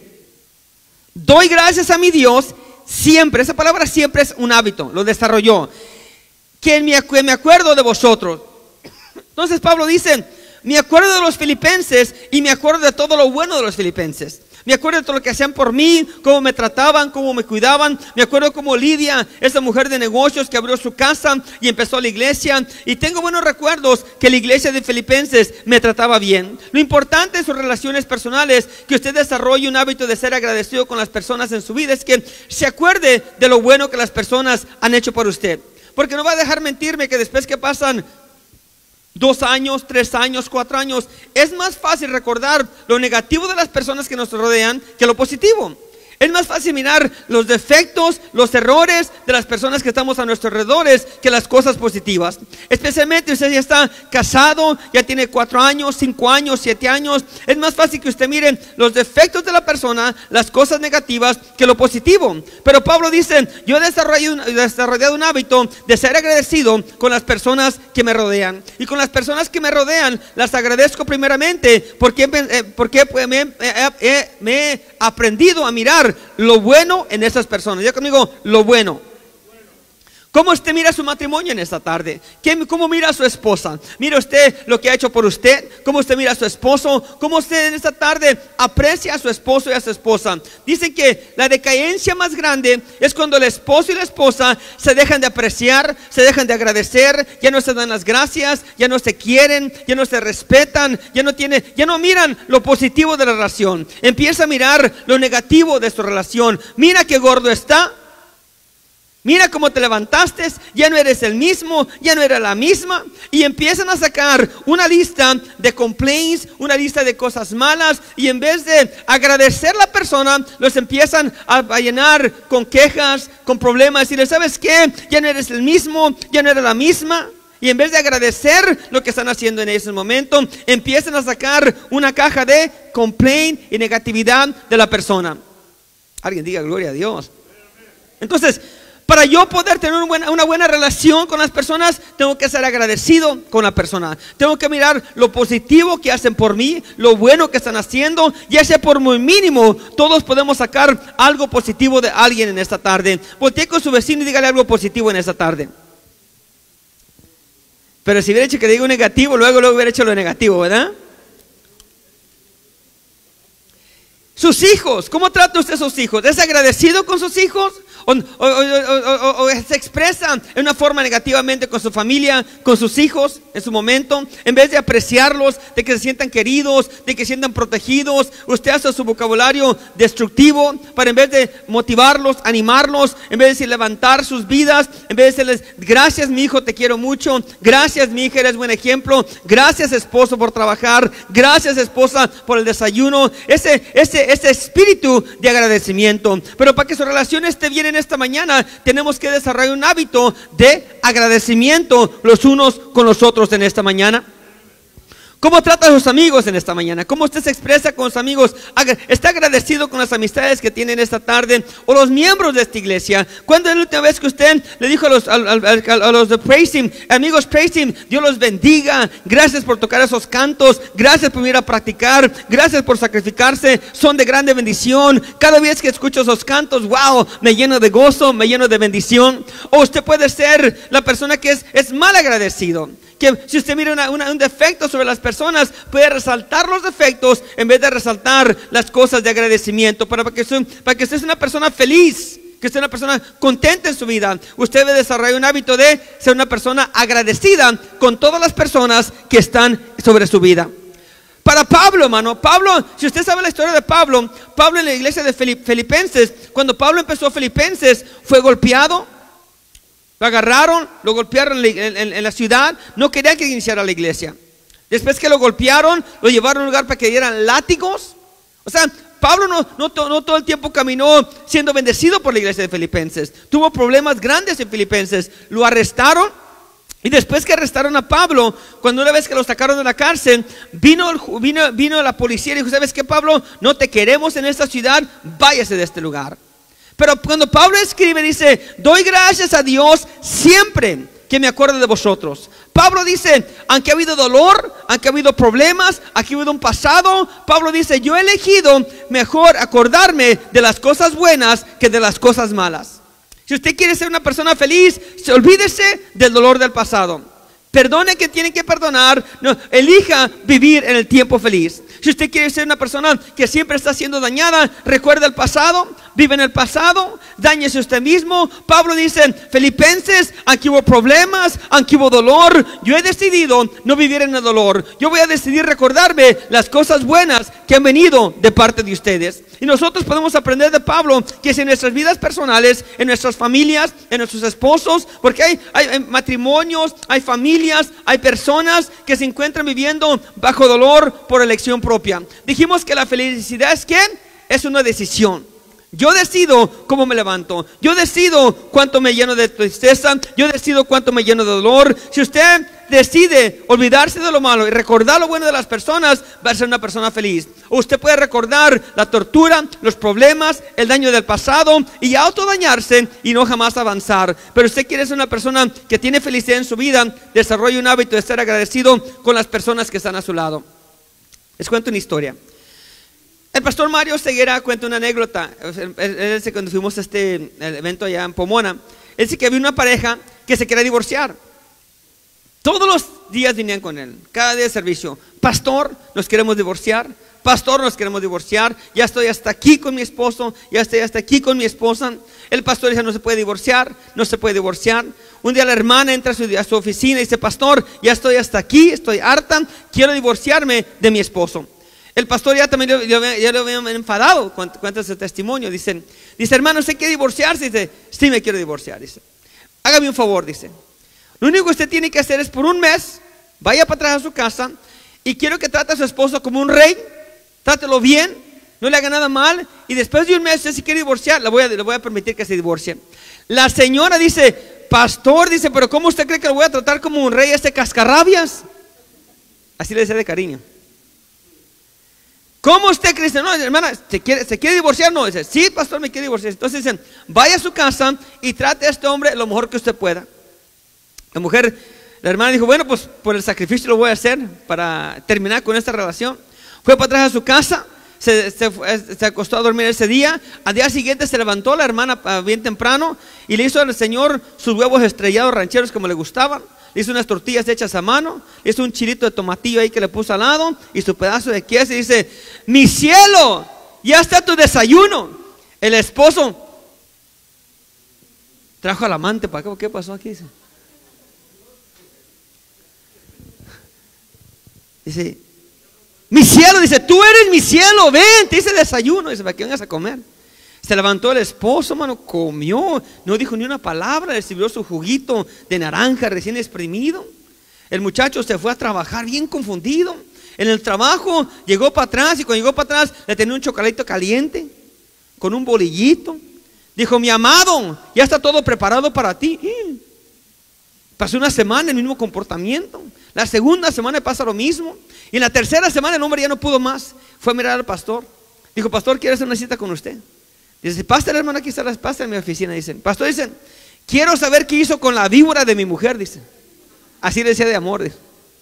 B: doy gracias a mi Dios siempre. Esa palabra siempre es un hábito, lo desarrolló, que me acuerdo de vosotros. Entonces Pablo dice: me acuerdo de los filipenses y me acuerdo de todo lo bueno de los filipenses. Me acuerdo de todo lo que hacían por mí, cómo me trataban, cómo me cuidaban. Me acuerdo como Lidia, esa mujer de negocios que abrió su casa y empezó la iglesia. Y tengo buenos recuerdos que la iglesia de Filipenses me trataba bien. Lo importante en sus relaciones personales, que usted desarrolle un hábito de ser agradecido con las personas en su vida, es que se acuerde de lo bueno que las personas han hecho por usted. Porque no va a dejar mentirme que después que pasan 2 años, 3 años, 4 años, es más fácil recordar lo negativo de las personas que nos rodean que lo positivo. Es más fácil mirar los defectos, los errores de las personas que estamos a nuestros alrededores que las cosas positivas. Especialmente usted ya está casado, ya tiene 4 años, 5 años, 7 años. Es más fácil que usted mire los defectos de la persona, las cosas negativas, que lo positivo. Pero Pablo dice, yo he desarrollado un hábito de ser agradecido con las personas que me rodean. Y con las personas que me rodean, las agradezco primeramente porque me he aprendido a mirar lo bueno en esas personas. Ya conmigo, lo bueno. ¿Cómo usted mira su matrimonio en esta tarde? ¿Cómo mira a su esposa? ¿Mira usted lo que ha hecho por usted? ¿Cómo usted mira a su esposo? ¿Cómo usted en esta tarde aprecia a su esposo y a su esposa? Dicen que la decadencia más grande es cuando el esposo y la esposa se dejan de apreciar, se dejan de agradecer, ya no se dan las gracias, ya no se quieren, ya no se respetan, ya no miran lo positivo de la relación. Empieza a mirar lo negativo de su relación. Mira qué gordo está. Mira cómo te levantaste, ya no eres el mismo, ya no era la misma. Y empiezan a sacar una lista de complaints, una lista de cosas malas. Y en vez de agradecer a la persona, los empiezan a llenar con quejas, con problemas. Y le ¿sabes qué? Ya no eres el mismo, ya no era la misma. Y en vez de agradecer lo que están haciendo en ese momento, empiezan a sacar una caja de complaint y negatividad de la persona. Alguien diga gloria a Dios. Entonces, para yo poder tener una buena relación con las personas, tengo que ser agradecido con la persona. Tengo que mirar lo positivo que hacen por mí, lo bueno que están haciendo. Ya sea por muy mínimo, todos podemos sacar algo positivo de alguien en esta tarde. Voltee con su vecino y dígale algo positivo en esta tarde. Pero si hubiera hecho que diga un negativo, luego hubiera hecho lo negativo, ¿verdad? Sus hijos, ¿cómo trata usted a sus hijos? ¿Es agradecido con sus hijos? ¿O se expresan en una forma negativamente con su familia, con sus hijos en su momento? En vez de apreciarlos, de que se sientan queridos, de que se sientan protegidos, usted hace su vocabulario destructivo para en vez de motivarlos, animarlos, en vez de decir levantar sus vidas, en vez de decirles gracias mi hijo, te quiero mucho, gracias mi hija, eres buen ejemplo, gracias esposo por trabajar, gracias esposa por el desayuno, ese espíritu de agradecimiento. Pero para que su relación esté bien en esta mañana, tenemos que desarrollar un hábito de agradecimiento los unos con los otros en esta mañana. ¿Cómo trata a sus amigos en esta mañana? ¿Cómo usted se expresa con sus amigos? ¿Está agradecido con las amistades que tienen esta tarde? ¿O los miembros de esta iglesia? ¿Cuándo es la última vez que usted le dijo a los de Praise Team, amigos Praise Team, Dios los bendiga, gracias por tocar esos cantos, gracias por ir a practicar, gracias por sacrificarse, son de grande bendición? Cada vez que escucho esos cantos, wow, me lleno de gozo, me lleno de bendición. O usted puede ser la persona que es mal agradecido, que si usted mira un defecto sobre las personas, puede resaltar los defectos en vez de resaltar las cosas de agradecimiento. Para que usted sea una persona feliz, que sea una persona contenta en su vida, usted debe desarrollar un hábito de ser una persona agradecida con todas las personas que están sobre su vida. Para Pablo, hermano, si usted sabe la historia de Pablo en la iglesia de Filipenses, cuando Pablo empezó Filipenses, fue golpeado. Lo agarraron, lo golpearon en la ciudad. No querían que iniciara la iglesia. Después que lo golpearon, lo llevaron a un lugar para que dieran látigos. O sea, Pablo no todo el tiempo caminó siendo bendecido por la iglesia de Filipenses. Tuvo problemas grandes en Filipenses. Lo arrestaron. Y después que arrestaron a Pablo, cuando una vez que lo sacaron de la cárcel, vino la policía y dijo, ¿sabes qué, Pablo? No te queremos en esta ciudad, váyase de este lugar. Pero cuando Pablo escribe, dice, doy gracias a Dios siempre que me acuerdo de vosotros. Pablo dice, aunque ha habido dolor, aunque ha habido problemas, aunque ha habido un pasado, Pablo dice, yo he elegido mejor acordarme de las cosas buenas que de las cosas malas. Si usted quiere ser una persona feliz, olvídese del dolor del pasado. Perdone que tienen que perdonar. No, elija vivir en el tiempo feliz. Si usted quiere ser una persona que siempre está siendo dañada, recuerda el pasado, vive en el pasado, dáñese usted mismo. Pablo dice, Filipenses, aquí hubo problemas, aquí hubo dolor. Yo he decidido no vivir en el dolor. Yo voy a decidir recordarme las cosas buenas que han venido de parte de ustedes. Y nosotros podemos aprender de Pablo que si en nuestras vidas personales, en nuestras familias, en nuestros esposos, porque hay matrimonios, hay familias, hay personas que se encuentran viviendo bajo dolor por elección propia. Dijimos que la felicidad es ¿quién? Es una decisión. Yo decido cómo me levanto. Yo decido cuánto me lleno de tristeza. Yo decido cuánto me lleno de dolor. Si usted decide olvidarse de lo malo y recordar lo bueno de las personas, va a ser una persona feliz. Usted puede recordar la tortura, los problemas, el daño del pasado y autodañarse y no jamás avanzar. Pero usted quiere ser una persona que tiene felicidad en su vida, desarrolle un hábito de ser agradecido con las personas que están a su lado. Les cuento una historia. El pastor Mario Ceguera cuenta una anécdota. Él dice, cuando fuimos a este evento allá en Pomona, él dice que había una pareja que se quería divorciar. Todos los días venían con él, cada día de servicio. Pastor, nos queremos divorciar. Pastor, nos queremos divorciar. Ya estoy hasta aquí con mi esposo. Ya estoy hasta aquí con mi esposa. El pastor dice, no se puede divorciar. No se puede divorciar. Un día la hermana entra a su oficina y dice, pastor, ya estoy hasta aquí, estoy harta, quiero divorciarme de mi esposo. El pastor ya también ya lo había enfadado. Cuenta ese testimonio. Dice, hermano, ¿usted quiere divorciarse? Dice, sí, me quiero divorciar. Dice, hágame un favor. Dice, lo único que usted tiene que hacer es por un mes, vaya para atrás a su casa y quiero que trate a su esposo como un rey. Trátelo bien, no le haga nada mal. Y después de un mes, si quiere divorciar, le voy a permitir que se divorcie. La señora dice, pastor, dice, pero ¿cómo usted cree que lo voy a tratar como un rey, este cascarrabias? Así le decía de cariño. ¿Cómo usted cree? No, hermana, ¿se quiere divorciar? No, dice, sí, pastor, me quiere divorciar. Entonces dicen, vaya a su casa y trate a este hombre lo mejor que usted pueda. La hermana dijo, bueno, pues por el sacrificio lo voy a hacer para terminar con esta relación. Fue para atrás a su casa, se acostó a dormir ese día. Al día siguiente se levantó la hermana bien temprano y le hizo al Señor sus huevos estrellados rancheros como le gustaban. Le hizo unas tortillas hechas a mano, le hizo un chilito de tomatillo ahí que le puso al lado y su pedazo de queso y dice, mi cielo, ya está tu desayuno. El esposo trajo al amante para acá. ¿Qué pasó aquí? Dice, mi cielo, dice, tú eres mi cielo, ven, te hice desayuno. Dice, ¿para qué vengas a comer? Se levantó el esposo, mano, comió, no dijo ni una palabra, le sirvió su juguito de naranja recién exprimido. El muchacho se fue a trabajar bien confundido. En el trabajo llegó para atrás y cuando llegó para atrás le tenía un chocolatito caliente con un bolillito. Dijo, mi amado, ya está todo preparado para ti. Pasó una semana el mismo comportamiento. La segunda semana pasa lo mismo. Y en la tercera semana el hombre ya no pudo más. Fue a mirar al pastor. Dijo, pastor, quiero hacer una cita con usted. Dice, pasa el hermano, aquí está, pasa en mi oficina. Dicen, pastor, dicen, quiero saber qué hizo con la víbora de mi mujer. Dice, así le decía de amor. Dice.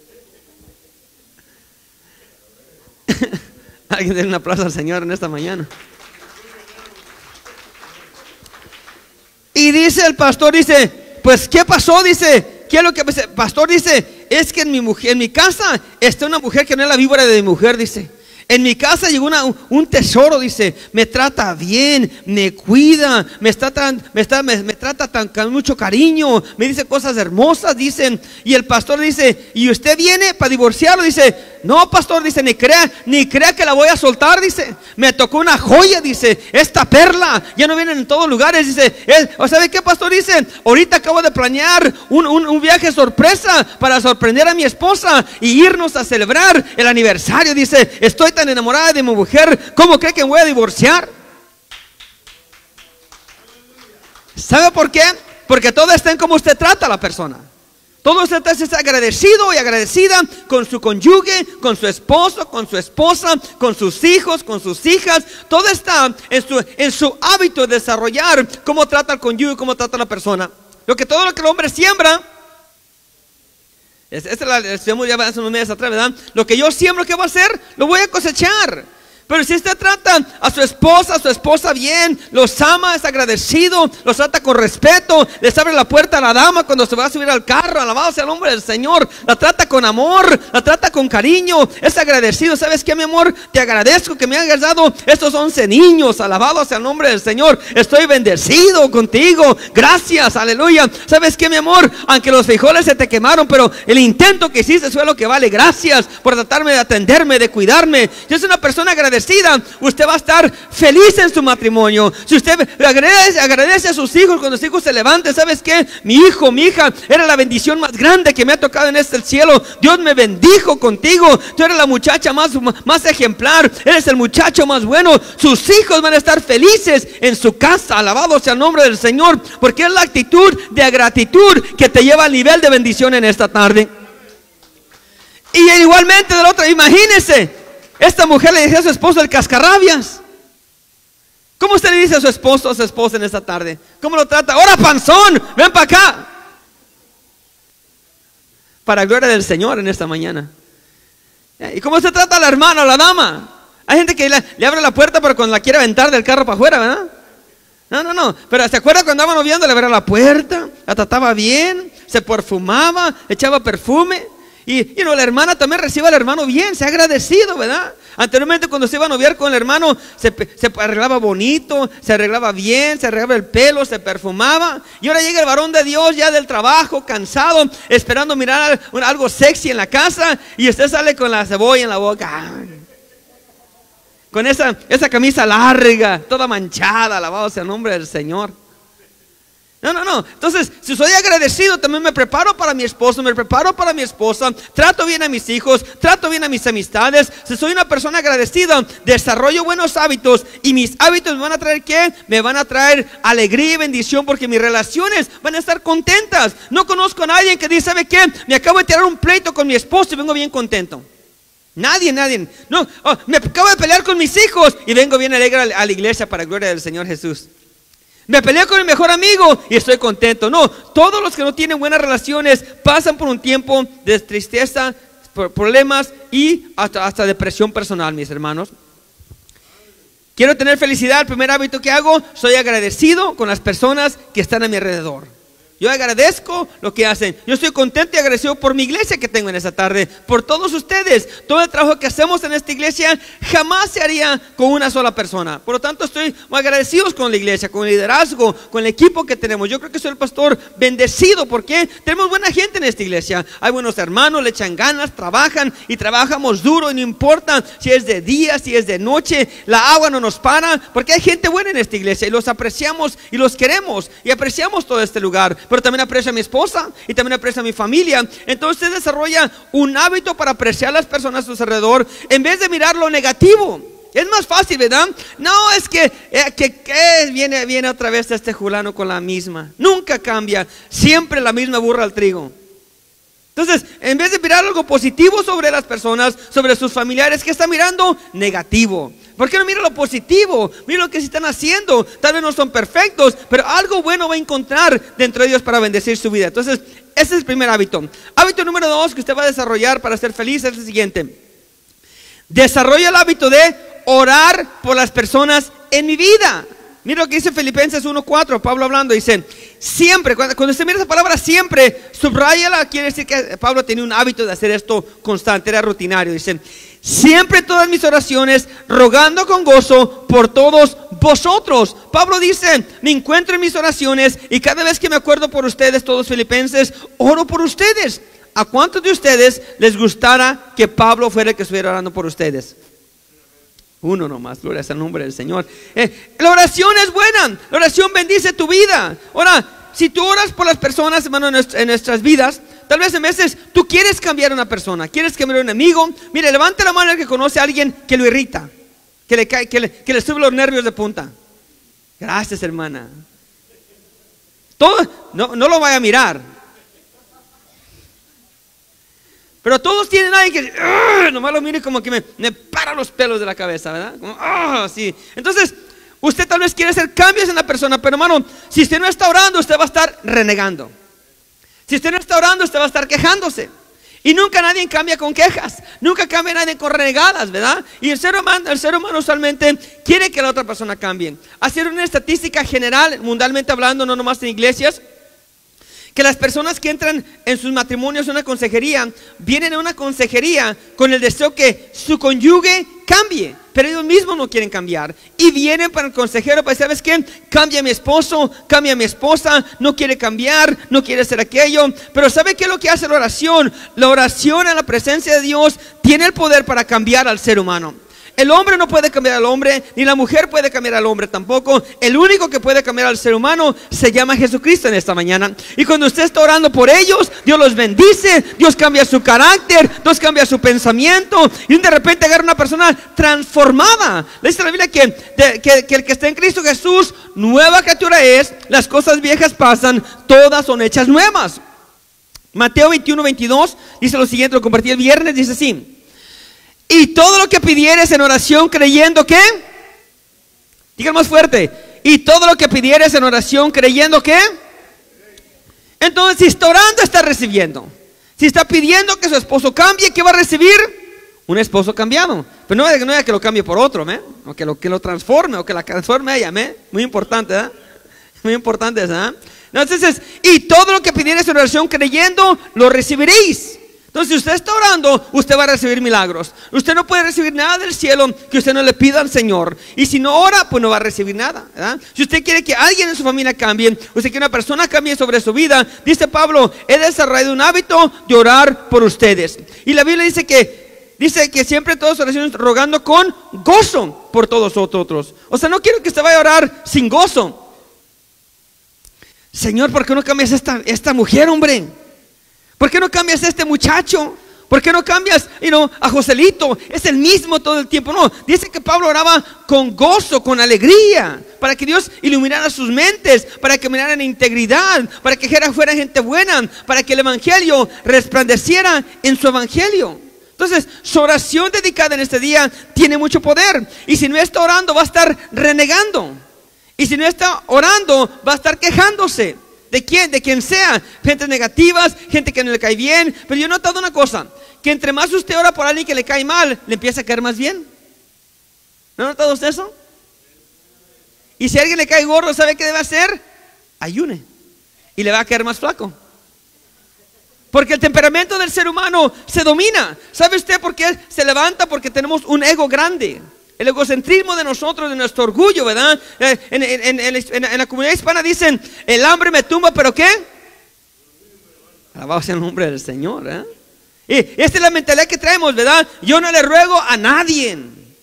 B: Alguien dé un aplauso al Señor en esta mañana. Y dice el pastor, dice, pues ¿qué pasó? Dice, ¿qué es lo que el pastor dice? Es que en mi casa está una mujer que no es la víbora de mi mujer. Dice, en mi casa llegó un tesoro, dice, me trata bien, me cuida, me trata con mucho cariño, me dice cosas hermosas, dicen. Y el pastor dice, ¿y usted viene para divorciarlo? Dice, no, pastor, dice, ni crea que la voy a soltar, dice, me tocó una joya, dice, esta perla, ya no vienen en todos lugares, dice, ¿sabe qué, pastor? Dice, ahorita acabo de planear un viaje sorpresa para sorprender a mi esposa y irnos a celebrar el aniversario. Dice, estoy tan enamorada de mi mujer, ¿cómo cree que me voy a divorciar? ¿Sabe por qué? Porque todo está en cómo usted trata a la persona. Todo usted está agradecido y agradecida con su cónyuge, con su esposo, con su esposa, con sus hijos, con sus hijas. Todo está en su hábito de desarrollar cómo trata al cónyuge, cómo trata a la persona. Todo lo que el hombre siembra, estuvimos ya hace unos meses atrás, ¿verdad? Lo que yo siembro, ¿qué voy a hacer? Lo voy a cosechar. Pero si usted trata a su esposa bien, los ama, es agradecido, los trata con respeto, les abre la puerta a la dama cuando se va a subir al carro, alabado sea el nombre del Señor, la trata con amor, la trata con cariño, es agradecido. ¿Sabes qué, mi amor? Te agradezco que me hayas dado estos 11 niños, alabado sea el nombre del Señor, estoy bendecido contigo, gracias, aleluya. ¿Sabes qué, mi amor? Aunque los frijoles se te quemaron, pero el intento que hiciste fue lo que vale, gracias por tratarme de atenderme, de cuidarme. Yo soy una persona agradecida agradecida, usted va a estar feliz en su matrimonio. Si usted agradece a sus hijos, cuando sus hijos se levanten, ¿sabes qué? Mi hijo, mi hija, era la bendición más grande que me ha tocado en este cielo. Dios me bendijo contigo. Tú eres la muchacha más ejemplar. Eres el muchacho más bueno. Sus hijos van a estar felices en su casa. Alabado sea el nombre del Señor, porque es la actitud de gratitud que te lleva al nivel de bendición en esta tarde. Y igualmente del otro, imagínese, esta mujer le dice a su esposo el cascarrabias. ¿Cómo usted le dice a su esposo o a su esposa en esta tarde? ¿Cómo lo trata? ¡Ahora, panzón! ¡Ven para acá! Para gloria del Señor en esta mañana. ¿Y cómo se trata a la hermana o la dama? Hay gente que le abre la puerta, pero cuando la quiere aventar del carro para afuera, ¿verdad? No. Pero ¿se acuerda cuando andaban noviando? Le abría la puerta, la trataba bien, se perfumaba, echaba perfume. Y la hermana también recibe al hermano bien, se ha agradecido, ¿verdad? Anteriormente, cuando se iba a noviar con el hermano, se arreglaba bonito, se arreglaba bien, se arreglaba el pelo, se perfumaba. Y ahora llega el varón de Dios ya del trabajo, cansado, esperando mirar algo sexy en la casa, y usted sale con la cebolla en la boca. Con esa camisa larga, toda manchada, alabado sea el nombre del Señor. No. Entonces, si soy agradecido, también me preparo para mi esposo, me preparo para mi esposa, trato bien a mis hijos, trato bien a mis amistades. Si soy una persona agradecida, desarrollo buenos hábitos, y mis hábitos me van a traer ¿qué? Me van a traer alegría y bendición, porque mis relaciones van a estar contentas. No conozco a nadie que dice, ¿sabe qué? Me acabo de tirar un pleito con mi esposo y vengo bien contento. Nadie. No, me acabo de pelear con mis hijos y vengo bien alegre a la iglesia para gloria del Señor Jesús. Me peleé con mi mejor amigo y estoy contento. No, todos los que no tienen buenas relaciones pasan por un tiempo de tristeza, problemas y hasta depresión personal, mis hermanos. Quiero tener felicidad. El primer hábito que hago, soy agradecido con las personas que están a mi alrededor. Yo agradezco lo que hacen. Yo estoy contento y agradecido por mi iglesia que tengo en esta tarde, por todos ustedes. Todo el trabajo que hacemos en esta iglesia jamás se haría con una sola persona. Por lo tanto, estoy muy agradecido con la iglesia, con el liderazgo, con el equipo que tenemos. Yo creo que soy el pastor bendecido porque tenemos buena gente en esta iglesia. Hay buenos hermanos, le echan ganas, trabajan y trabajamos duro, y no importa si es de día, si es de noche, la agua no nos para, porque hay gente buena en esta iglesia y los apreciamos y los queremos y apreciamos todo este lugar. Pero también aprecio a mi esposa y también aprecio a mi familia. Entonces usted desarrolla un hábito para apreciar a las personas a su alrededor en vez de mirar lo negativo. Es más fácil, ¿verdad? No, es que viene otra vez este fulano con la misma. Nunca cambia, siempre la misma burra al trigo. Entonces, en vez de mirar algo positivo sobre las personas, sobre sus familiares, ¿qué está mirando? Negativo. ¿Por qué no mira lo positivo? Mira lo que se están haciendo. Tal vez no son perfectos, pero algo bueno va a encontrar dentro de Dios para bendecir su vida. Entonces, ese es el primer hábito. Hábito número 2 que usted va a desarrollar para ser feliz es el siguiente. Desarrolla el hábito de orar por las personas en mi vida. Mira lo que dice Filipenses 1:4, Pablo hablando, dice, siempre, cuando usted mira esa palabra siempre, subráyala, quiere decir que Pablo tenía un hábito de hacer esto constante, era rutinario. Dice, siempre todas mis oraciones, rogando con gozo por todos vosotros. Pablo dice, me encuentro en mis oraciones y cada vez que me acuerdo por ustedes, todos filipenses, oro por ustedes. ¿A cuántos de ustedes les gustara que Pablo fuera el que estuviera orando por ustedes? Uno nomás, gloria al nombre del Señor. La oración es buena, la oración bendice tu vida. Ahora, si tú oras por las personas, hermano, en nuestras vidas, tal vez en veces tú quieres cambiar a una persona, quieres cambiar a un amigo. Mire, levante la mano el que conoce a alguien que lo irrita, que le sube los nervios de punta. Gracias, hermana. No lo vaya a mirar. Pero todos tienen a alguien que nomás lo mire como que me para los pelos de la cabeza, ¿verdad? Como, así. Entonces, usted tal vez quiere hacer cambios en la persona, pero hermano, si usted no está orando, usted va a estar renegando. Si usted no está orando, usted va a estar quejándose. Y nunca nadie cambia con quejas, nunca cambia nadie con renegadas, ¿verdad? Y el ser humano usualmente quiere que la otra persona cambie. Hacer una estadística general, mundialmente hablando, no nomás en iglesias, que las personas que entran en sus matrimonios en una consejería, vienen a una consejería con el deseo que su cónyuge cambie, pero ellos mismos no quieren cambiar. Y vienen para el consejero para decir, ¿sabes qué? Cambia a mi esposo, cambia a mi esposa, no quiere cambiar, no quiere hacer aquello. Pero ¿sabe qué es lo que hace la oración? La oración en la presencia de Dios tiene el poder para cambiar al ser humano. El hombre no puede cambiar al hombre, ni la mujer puede cambiar al hombre tampoco. El único que puede cambiar al ser humano se llama Jesucristo en esta mañana. Y cuando usted está orando por ellos, Dios los bendice, Dios cambia su carácter, Dios cambia su pensamiento, y de repente agarra una persona transformada. Le dice la Biblia que el que está en Cristo Jesús, nueva criatura es, las cosas viejas pasan, todas son hechas nuevas. Mateo 21:22 dice lo siguiente, lo compartí el viernes, dice así: y todo lo que pidieres en oración creyendo que, digan más fuerte, y todo lo que pidieres en oración creyendo que, entonces si está orando está recibiendo. Si está pidiendo que su esposo cambie, ¿qué va a recibir? Un esposo cambiado. Pero no es que lo cambie por otro, o que lo transforme, o que la transforme a ella, muy importante, ¿eh? Muy importante eso, ¿eh? Entonces, y todo lo que pidieres en oración creyendo, lo recibiréis. Entonces, si usted está orando, usted va a recibir milagros. Usted no puede recibir nada del cielo que usted no le pida al Señor. Y si no ora, pues no va a recibir nada, ¿verdad? Si usted quiere que alguien en su familia cambie, usted quiere que una persona cambie sobre su vida, dice Pablo, he desarrollado un hábito de orar por ustedes. Y la Biblia dice que siempre todas oraciones rogando con gozo por todos vosotros. O sea, no quiero que usted vaya a orar sin gozo. Señor, ¿por qué no cambias esta mujer, hombre? ¿Por qué no cambias a este muchacho? ¿Por qué no cambias a Joselito? Es el mismo todo el tiempo. No, dice que Pablo oraba con gozo, con alegría, para que Dios iluminara sus mentes, para que miraran en integridad, para que fuera gente buena, para que el evangelio resplandeciera en su evangelio. Entonces, su oración dedicada en este día tiene mucho poder. Y si no está orando, va a estar renegando. Y si no está orando, va a estar quejándose. ¿De quién? De quien sea. Gente negativas, gente que no le cae bien. Pero yo he notado una cosa, que entre más usted ora por alguien que le cae mal, le empieza a caer más bien. ¿No ha notado usted eso? Y si a alguien le cae gordo, ¿sabe qué debe hacer? Ayune. Y le va a caer más flaco. Porque el temperamento del ser humano se domina. ¿Sabe usted por qué se levanta? Porque tenemos un ego grande. El egocentrismo de nosotros, de nuestro orgullo, ¿verdad? En la comunidad hispana dicen, el hambre me tumba, ¿pero qué? Alabado sea el nombre del Señor, ¿eh? Y esta es la mentalidad que traemos, ¿verdad? Yo no le ruego a nadie.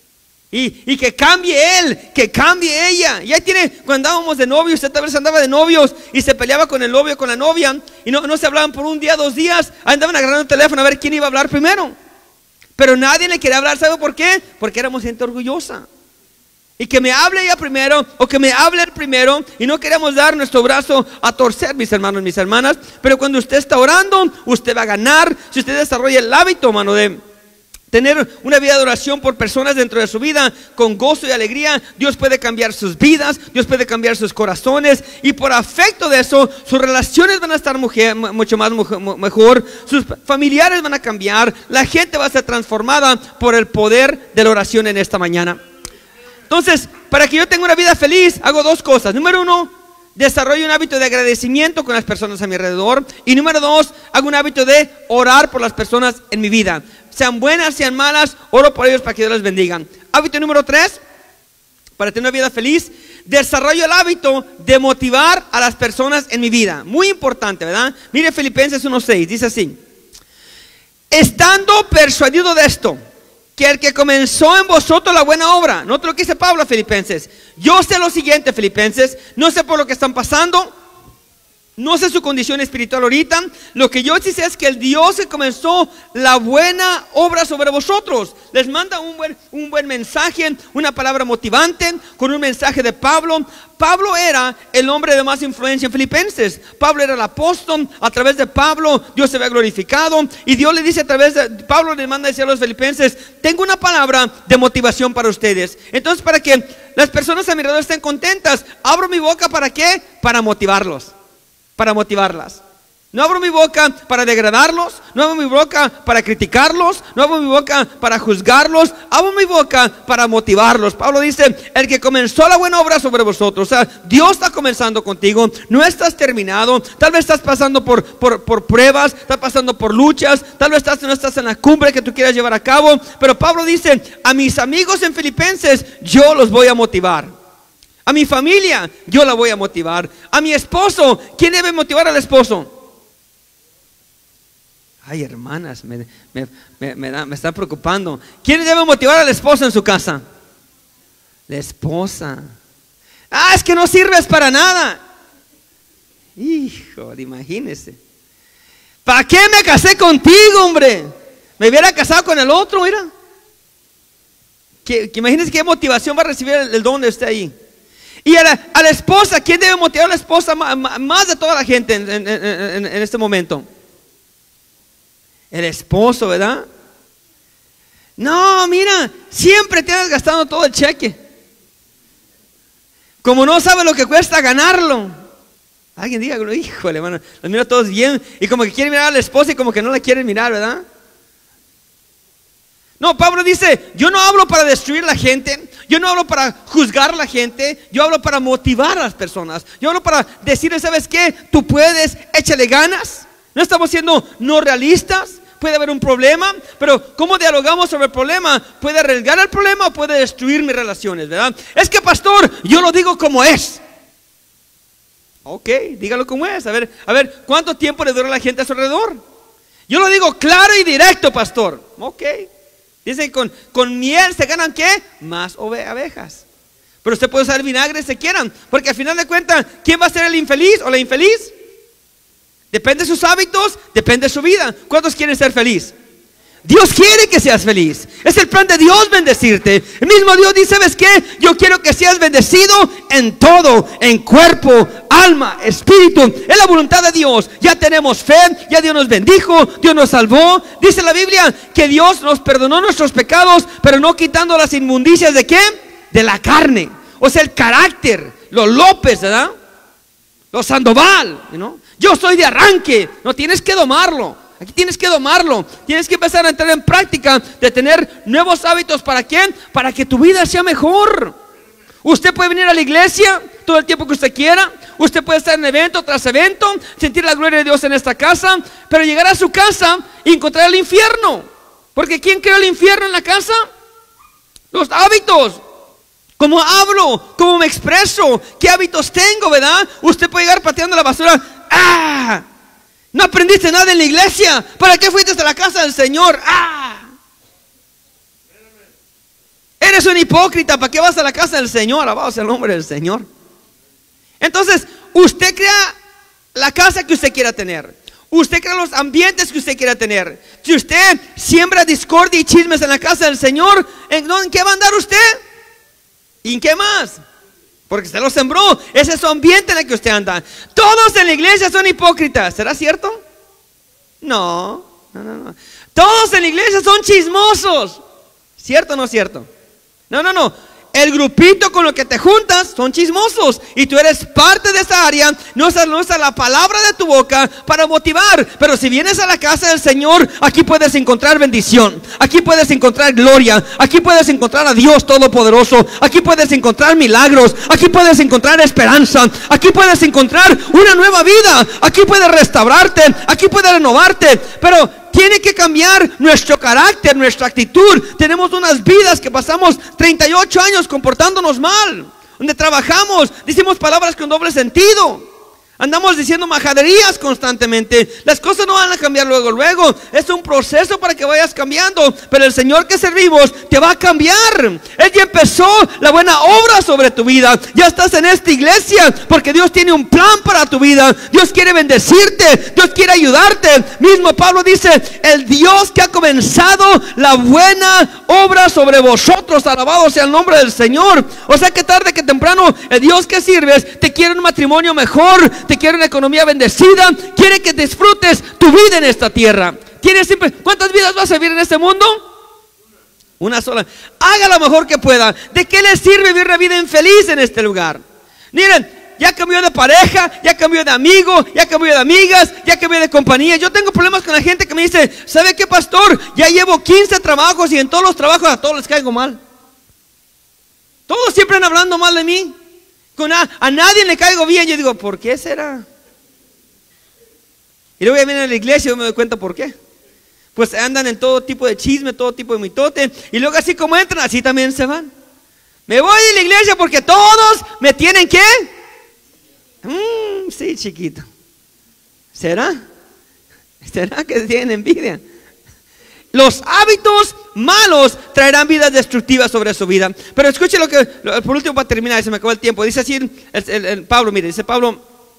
B: Y que cambie él, que cambie ella. Y ahí tiene, cuando andábamos de novios, usted tal vez andaba de novios y se peleaba con el novio, con la novia, y no se hablaban por un día, 2 días, andaban agarrando el teléfono a ver quién iba a hablar primero. Pero nadie le quería hablar, ¿sabe por qué? Porque éramos gente orgullosa. Y que me hable ella primero, o que me hable él primero, y no queríamos dar nuestro brazo a torcer, mis hermanos, mis hermanas. Pero cuando usted está orando, usted va a ganar. Si usted desarrolla el hábito, hermano, de tener una vida de oración por personas dentro de su vida con gozo y alegría, Dios puede cambiar sus vidas, Dios puede cambiar sus corazones, y por afecto de eso, sus relaciones van a estar mucho más mejor, sus familiares van a cambiar, la gente va a ser transformada por el poder de la oración en esta mañana. Entonces, para que yo tenga una vida feliz, hago 2 cosas. Número 1, desarrollo un hábito de agradecimiento con las personas a mi alrededor. Y número 2, hago un hábito de orar por las personas en mi vida. Sean buenas, sean malas, oro por ellos para que Dios les bendiga. Hábito número 3, para tener una vida feliz, desarrollo el hábito de motivar a las personas en mi vida. Muy importante, ¿verdad? Mire Filipenses 1:6, dice así: estando persuadido de esto, que el que comenzó en vosotros la buena obra. Note lo que dice Pablo a Filipenses. Yo sé lo siguiente, Filipenses, no sé por lo que están pasando, no sé su condición espiritual ahorita. Lo que yo sí sé es que el Dios que comenzó la buena obra sobre vosotros les manda un buen mensaje, una palabra motivante, con un mensaje de Pablo. Pablo era el hombre de más influencia en Filipenses. Pablo era el apóstol. A través de Pablo Dios se ve glorificado, y Dios le dice a través de Pablo, le manda a decir a los filipenses: tengo una palabra de motivación para ustedes. Entonces, para que las personas a mi alrededor estén contentas, abro mi boca, ¿para qué? Para motivarlos, para motivarlas. No abro mi boca para degradarlos, no abro mi boca para criticarlos, no abro mi boca para juzgarlos, abro mi boca para motivarlos. Pablo dice: el que comenzó la buena obra sobre vosotros. O sea, Dios está comenzando contigo, no estás terminado. Tal vez estás pasando por pruebas, estás pasando por luchas, tal vez no estás en la cumbre que tú quieras llevar a cabo. Pero Pablo dice: a mis amigos en Filipenses yo los voy a motivar. A mi familia yo la voy a motivar. A mi esposo, ¿quién debe motivar al esposo? Ay, hermanas, me está preocupando. ¿Quién debe motivar a la esposa en su casa? La esposa. Ah, es que no sirves para nada. Hijo, imagínese. ¿Para qué me casé contigo, hombre? Me hubiera casado con el otro, mira. Imagínese qué motivación va a recibir el don de usted ahí. Y a la esposa, ¿quién debe motivar a la esposa más de toda la gente en este momento? El esposo, ¿verdad? No, mira, siempre tienes gastando todo el cheque. Como no sabe lo que cuesta ganarlo. Alguien diga, híjole, hermano, los miro todos bien. Y como que quieren mirar a la esposa y como que no la quieren mirar, ¿verdad? No, Pablo dice, yo no hablo para destruir la gente, yo no hablo para juzgar a la gente, yo hablo para motivar a las personas. Yo hablo para decirles, ¿sabes qué? Tú puedes, échale ganas. No estamos siendo no realistas. Puede haber un problema, pero ¿cómo dialogamos sobre el problema? ¿Puede arriesgar el problema o puede destruir mis relaciones, verdad? Es que, pastor, yo lo digo como es. Ok, dígalo como es. A ver, ¿cuánto tiempo le dura a la gente a su alrededor? Yo lo digo claro y directo, pastor. Ok. Dicen con miel se ganan ¿qué? Más abejas. Pero usted puede usar vinagre si quieran, porque al final de cuentas, ¿quién va a ser el infeliz o la infeliz? Depende de sus hábitos, depende de su vida. ¿Cuántos quieren ser feliz? Dios quiere que seas feliz. Es el plan de Dios bendecirte. El mismo Dios dice, ¿sabes qué? Yo quiero que seas bendecido en todo, en cuerpo, alma, espíritu. Es la voluntad de Dios. Ya tenemos fe, ya Dios nos bendijo, Dios nos salvó. Dice la Biblia que Dios nos perdonó nuestros pecados, pero no quitando las inmundicias ¿de qué? De la carne. O sea, el carácter, los López, ¿verdad? Los Sandoval, ¿no? Yo soy de arranque, no tienes que domarlo. Aquí tienes que domarlo. Tienes que empezar a entrar en práctica de tener nuevos hábitos. ¿Para qué? Para que tu vida sea mejor. Usted puede venir a la iglesia todo el tiempo que usted quiera. Usted puede estar en evento tras evento, sentir la gloria de Dios en esta casa, pero llegar a su casa y encontrar el infierno. Porque ¿quién creó el infierno en la casa? Los hábitos. ¿Cómo hablo? ¿Cómo me expreso? ¿Qué hábitos tengo, verdad? Usted puede llegar pateando la basura. ¡Ah! No aprendiste nada en la iglesia. ¿Para qué fuiste a la casa del Señor? ¡Ah! Eres un hipócrita. ¿Para qué vas a la casa del Señor? Alabado sea el nombre del Señor. Entonces, usted crea la casa que usted quiera tener. Usted crea los ambientes que usted quiera tener. Si usted siembra discordia y chismes en la casa del Señor, ¿en qué va a andar usted? ¿Y en qué más? Porque usted lo sembró. Ese es su ambiente en el que usted anda. Todos en la iglesia son hipócritas. ¿Será cierto? No. Todos en la iglesia son chismosos. ¿Cierto o no cierto? No. El grupito con lo que te juntas son chismosos. Y tú eres parte de esa área. No usas la palabra de tu boca para motivar. Pero si vienes a la casa del Señor, aquí puedes encontrar bendición. Aquí puedes encontrar gloria. Aquí puedes encontrar a Dios Todopoderoso. Aquí puedes encontrar milagros. Aquí puedes encontrar esperanza. Aquí puedes encontrar una nueva vida. Aquí puedes restaurarte. Aquí puedes renovarte. Pero tiene que cambiar nuestro carácter, nuestra actitud. Tenemos unas vidas que pasamos 38 años comportándonos mal, donde trabajamos, decimos palabras con doble sentido, andamos diciendo majaderías constantemente. Las cosas no van a cambiar luego. Es un proceso para que vayas cambiando. Pero el Señor que servimos te va a cambiar. Él ya empezó la buena obra sobre tu vida. Ya estás en esta iglesia porque Dios tiene un plan para tu vida. Dios quiere bendecirte, Dios quiere ayudarte. Mismo Pablo dice, el Dios que ha comenzado la buena obra sobre vosotros, alabado sea el nombre del Señor. O sea que tarde que temprano el Dios que sirves te quiere un matrimonio mejor, te quiere una economía bendecida, quiere que disfrutes tu vida en esta tierra. ¿Cuántas vidas vas a vivir en este mundo? Una sola. Haga lo mejor que pueda. ¿De qué le sirve vivir una vida infeliz en este lugar? Miren, ya cambió de pareja, ya cambió de amigo, ya cambió de amigas, ya cambió de compañía. Yo tengo problemas con la gente que me dice, ¿sabe qué, pastor? Ya llevo 15 trabajos y en todos los trabajos a todos les caigo mal. Todos siempre andan hablando mal de mí. A nadie le caigo bien. Yo digo, ¿por qué será? Y luego ya vienen a la iglesia y me doy cuenta por qué. Pues andan en todo tipo de chisme, todo tipo de mitote. Y luego así como entran, así también se van. Me voy de la iglesia porque todos me tienen ¿qué? Sí, chiquito. ¿Será? ¿Será que tienen envidia? Los hábitos malos traerán vidas destructivas sobre su vida. Pero escuche lo que, por último para terminar, se me acabó el tiempo. Dice así Pablo, mire, dice Pablo,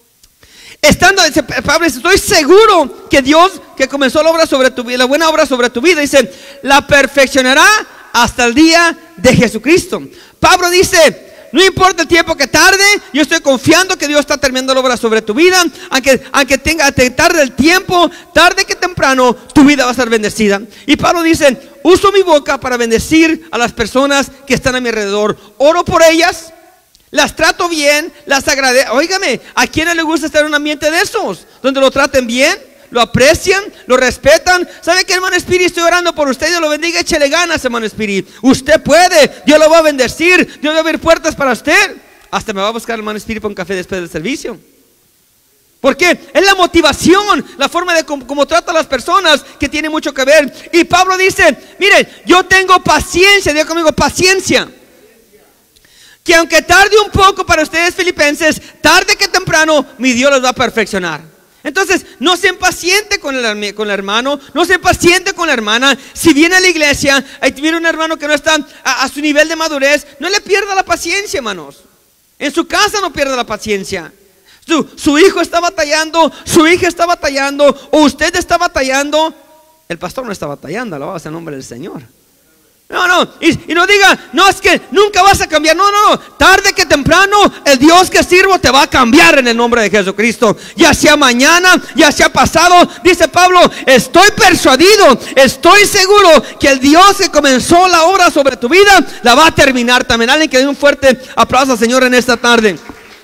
B: Pablo, estoy seguro que Dios que comenzó la obra sobre tu vida, la buena obra sobre tu vida, dice, la perfeccionará hasta el día de Jesucristo. Pablo dice, no importa el tiempo que tarde, yo estoy confiando que Dios está terminando la obra sobre tu vida. Aunque tarde el tiempo, tarde que temprano, tu vida va a ser bendecida. Y Pablo dice, uso mi boca para bendecir a las personas que están a mi alrededor. Oro por ellas, las trato bien, las agradezco. Óigame, ¿a quién le gusta estar en un ambiente de esos? Donde lo traten bien, lo aprecian, lo respetan. ¿Sabe qué, hermano Spirit? Estoy orando por usted. Dios lo bendiga, échele ganas, hermano Spirit. Usted puede, Dios lo va a bendecir, Dios va a abrir puertas para usted. Hasta me va a buscar el hermano Spirit para un café después del servicio. ¿Por qué? Es la motivación, la forma de cómo trata a las personas que tiene mucho que ver. Y Pablo dice, mire, yo tengo paciencia, diga conmigo, paciencia. Que aunque tarde un poco para ustedes, filipenses, tarde que temprano, mi Dios los va a perfeccionar. Entonces, no se impaciente con el hermano, no se impaciente con la hermana. Si viene a la iglesia, ahí viene un hermano que no está a su nivel de madurez, no le pierda la paciencia, hermanos. En su casa no pierda la paciencia. Su hijo está batallando, su hija está batallando, o usted está batallando. El pastor no está batallando, alabado sea el nombre del Señor. No, y no diga, no, es que nunca vas a cambiar. No, tarde que temprano el Dios que sirvo te va a cambiar en el nombre de Jesucristo. Ya sea mañana, ya sea pasado. Dice Pablo, estoy persuadido, estoy seguro que el Dios que comenzó la obra sobre tu vida la va a terminar también. Alguien que dé un fuerte aplauso al Señor en esta tarde.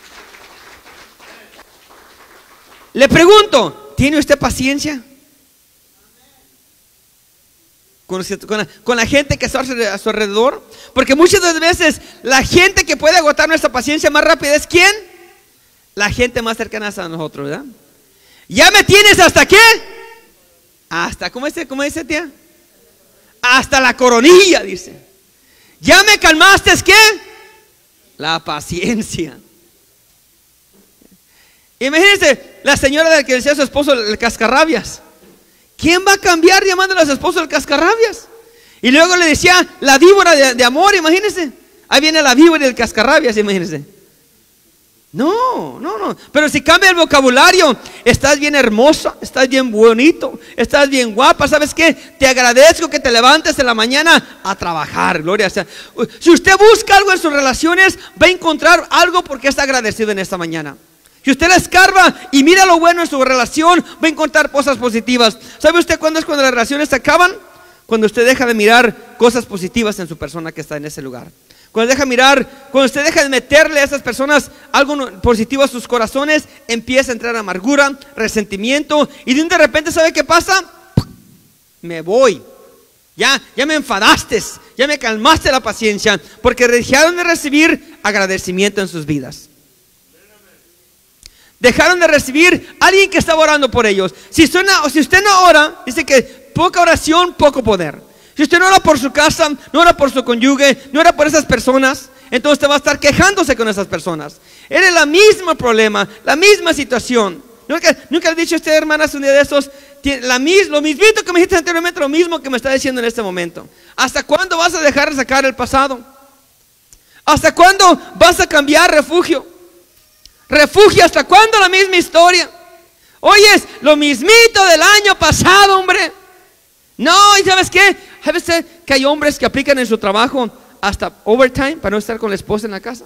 B: Le pregunto, ¿tiene usted paciencia? Con la gente que está a su alrededor. Porque muchas de las veces la gente que puede agotar nuestra paciencia más rápida es ¿quién? La gente más cercana a nosotros, ¿verdad? ¿Ya me tienes hasta qué? Hasta, ¿cómo dice tía? Hasta la coronilla, dice. ¿Ya me calmaste qué? La paciencia. Imagínense la señora de la que decía a su esposo el cascarrabias. ¿Quién va a cambiar llamándole a su esposo el cascarrabias? Y luego le decía la víbora de amor, imagínense. Ahí viene la víbora y el cascarrabias, imagínense. No. Pero si cambia el vocabulario, estás bien hermosa, estás bien bonito, estás bien guapa. ¿Sabes qué? Te agradezco que te levantes en la mañana a trabajar, gloria sea. Si usted busca algo en sus relaciones, va a encontrar algo porque está agradecido en esta mañana. Si usted la escarba y mira lo bueno en su relación, va a encontrar cosas positivas. ¿Sabe usted cuándo es cuando las relaciones se acaban? Cuando usted deja de mirar cosas positivas en su persona que está en ese lugar. Cuando usted deja de meterle a esas personas algo positivo a sus corazones, empieza a entrar amargura, resentimiento, y de repente, ¿sabe qué pasa? Me voy. Ya me enfadaste, ya me calmaste la paciencia, porque dejaron de recibir agradecimiento en sus vidas. Dejaron de recibir a alguien que estaba orando por ellos. Si usted no ora, dice que poca oración, poco poder. Si usted no ora por su casa, no ora por su cónyuge, no ora por esas personas, entonces usted va a estar quejándose con esas personas. Era el mismo problema, la misma situación. Nunca le he dicho a usted, hermanas, un día de esos, lo mismito que me dijiste anteriormente, lo mismo que me está diciendo en este momento. ¿Hasta cuándo vas a dejar de sacar el pasado? ¿Hasta cuándo vas a cambiar refugio? Refugio, ¿hasta cuándo la misma historia? Oyes, lo mismito del año pasado, hombre. No, ¿y sabes qué? ¿Sabes que hay hombres que aplican en su trabajo hasta overtime para no estar con la esposa en la casa?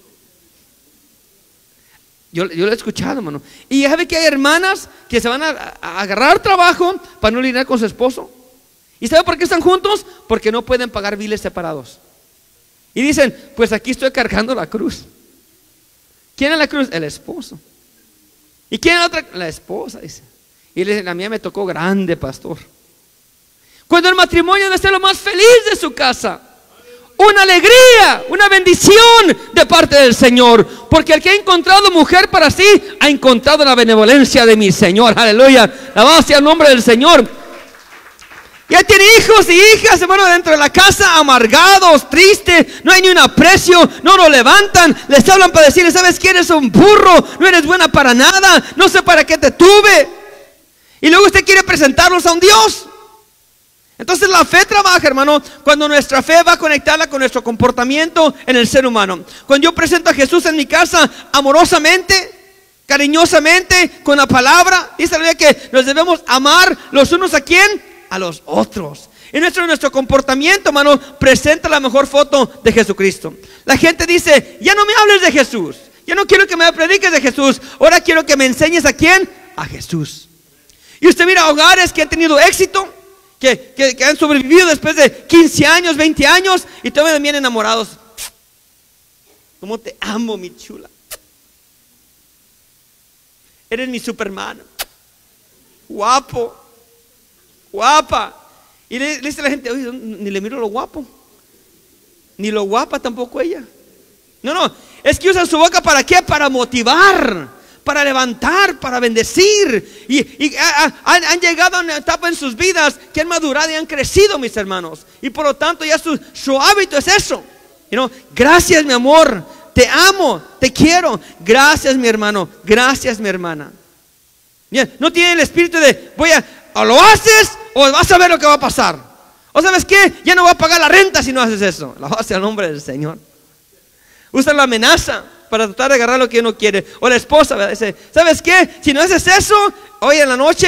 B: Yo lo he escuchado, hermano. Y ¿sabe que hay hermanas que se van a agarrar trabajo para no lidiar con su esposo? ¿Y sabe por qué están juntos? Porque no pueden pagar biles separados. Y dicen, pues aquí estoy cargando la cruz. ¿Quién es la cruz? El esposo. ¿Y quién es la otra? La esposa, dice. Y le dicen, la mía me tocó grande, pastor. Cuando el matrimonio debe ser lo más feliz de su casa. Una alegría, una bendición de parte del Señor. Porque el que ha encontrado mujer para sí, ha encontrado la benevolencia de mi Señor. Aleluya. Alabado sea el nombre del Señor. Ya tiene hijos y hijas, hermano, dentro de la casa, amargados, tristes, no hay ni un aprecio, no lo levantan, les hablan para decirles, ¿sabes qué? Eres un burro, no eres buena para nada, no sé para qué te tuve. Y luego usted quiere presentarlos a un Dios. Entonces la fe trabaja, hermano, cuando nuestra fe va conectada con nuestro comportamiento en el ser humano. Cuando yo presento a Jesús en mi casa amorosamente, cariñosamente, con la palabra, dice la Biblia que nos debemos amar los unos a quién, a los otros. Y nuestro comportamiento, hermano, presenta la mejor foto de Jesucristo. La gente dice, ya no me hables de Jesús, ya no quiero que me prediques de Jesús, ahora quiero que me enseñes a quién, a Jesús. Y usted mira hogares que han tenido éxito, que han sobrevivido después de 15 años, 20 años, y todavía bien enamorados. ¿Cómo te amo, mi chula? Eres mi Superman. Guapo. Guapa. Y le dice a la gente, oye, ni le miro lo guapo. Ni lo guapa tampoco ella. No, es que usan su boca ¿para qué? Para motivar, para levantar, para bendecir. Y han llegado a una etapa en sus vidas que han madurado y han crecido, mis hermanos. Y por lo tanto ya su hábito es eso. Gracias, mi amor, te amo, te quiero. Gracias, mi hermano, gracias, mi hermana. Bien, no tiene el espíritu de o lo haces o vas a ver lo que va a pasar. O sabes qué, ya no voy a pagar la renta si no haces eso. La hace al nombre del Señor. Usa la amenaza para tratar de agarrar lo que uno quiere. O la esposa, ¿verdad? Dice, ¿sabes qué? Si no haces eso, hoy en la noche,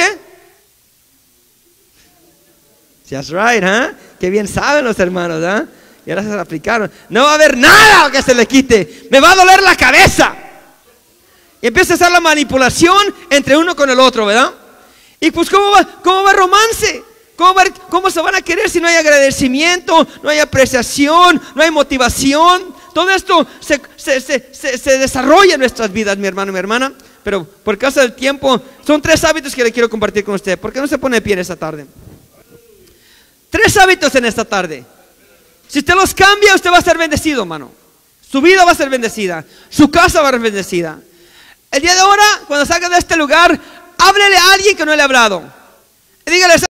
B: that's right, ¿eh? Qué bien saben los hermanos, ¿eh? Y ahora se la aplicaron. No va a haber nada que se le quite. Me va a doler la cabeza. Y empieza a hacer la manipulación entre uno con el otro, ¿verdad? Y pues ¿cómo va el romance? ¿Cómo se van a querer si no hay agradecimiento, no hay apreciación, no hay motivación? Todo esto se desarrolla en nuestras vidas, mi hermano y mi hermana. Pero por causa del tiempo, son 3 hábitos que le quiero compartir con usted. ¿Por qué no se pone de pie en esta tarde? 3 hábitos en esta tarde. Si usted los cambia, usted va a ser bendecido, hermano. Su vida va a ser bendecida. Su casa va a ser bendecida. El día de ahora, cuando salga de este lugar, háblele a alguien que no le ha hablado. Dígale,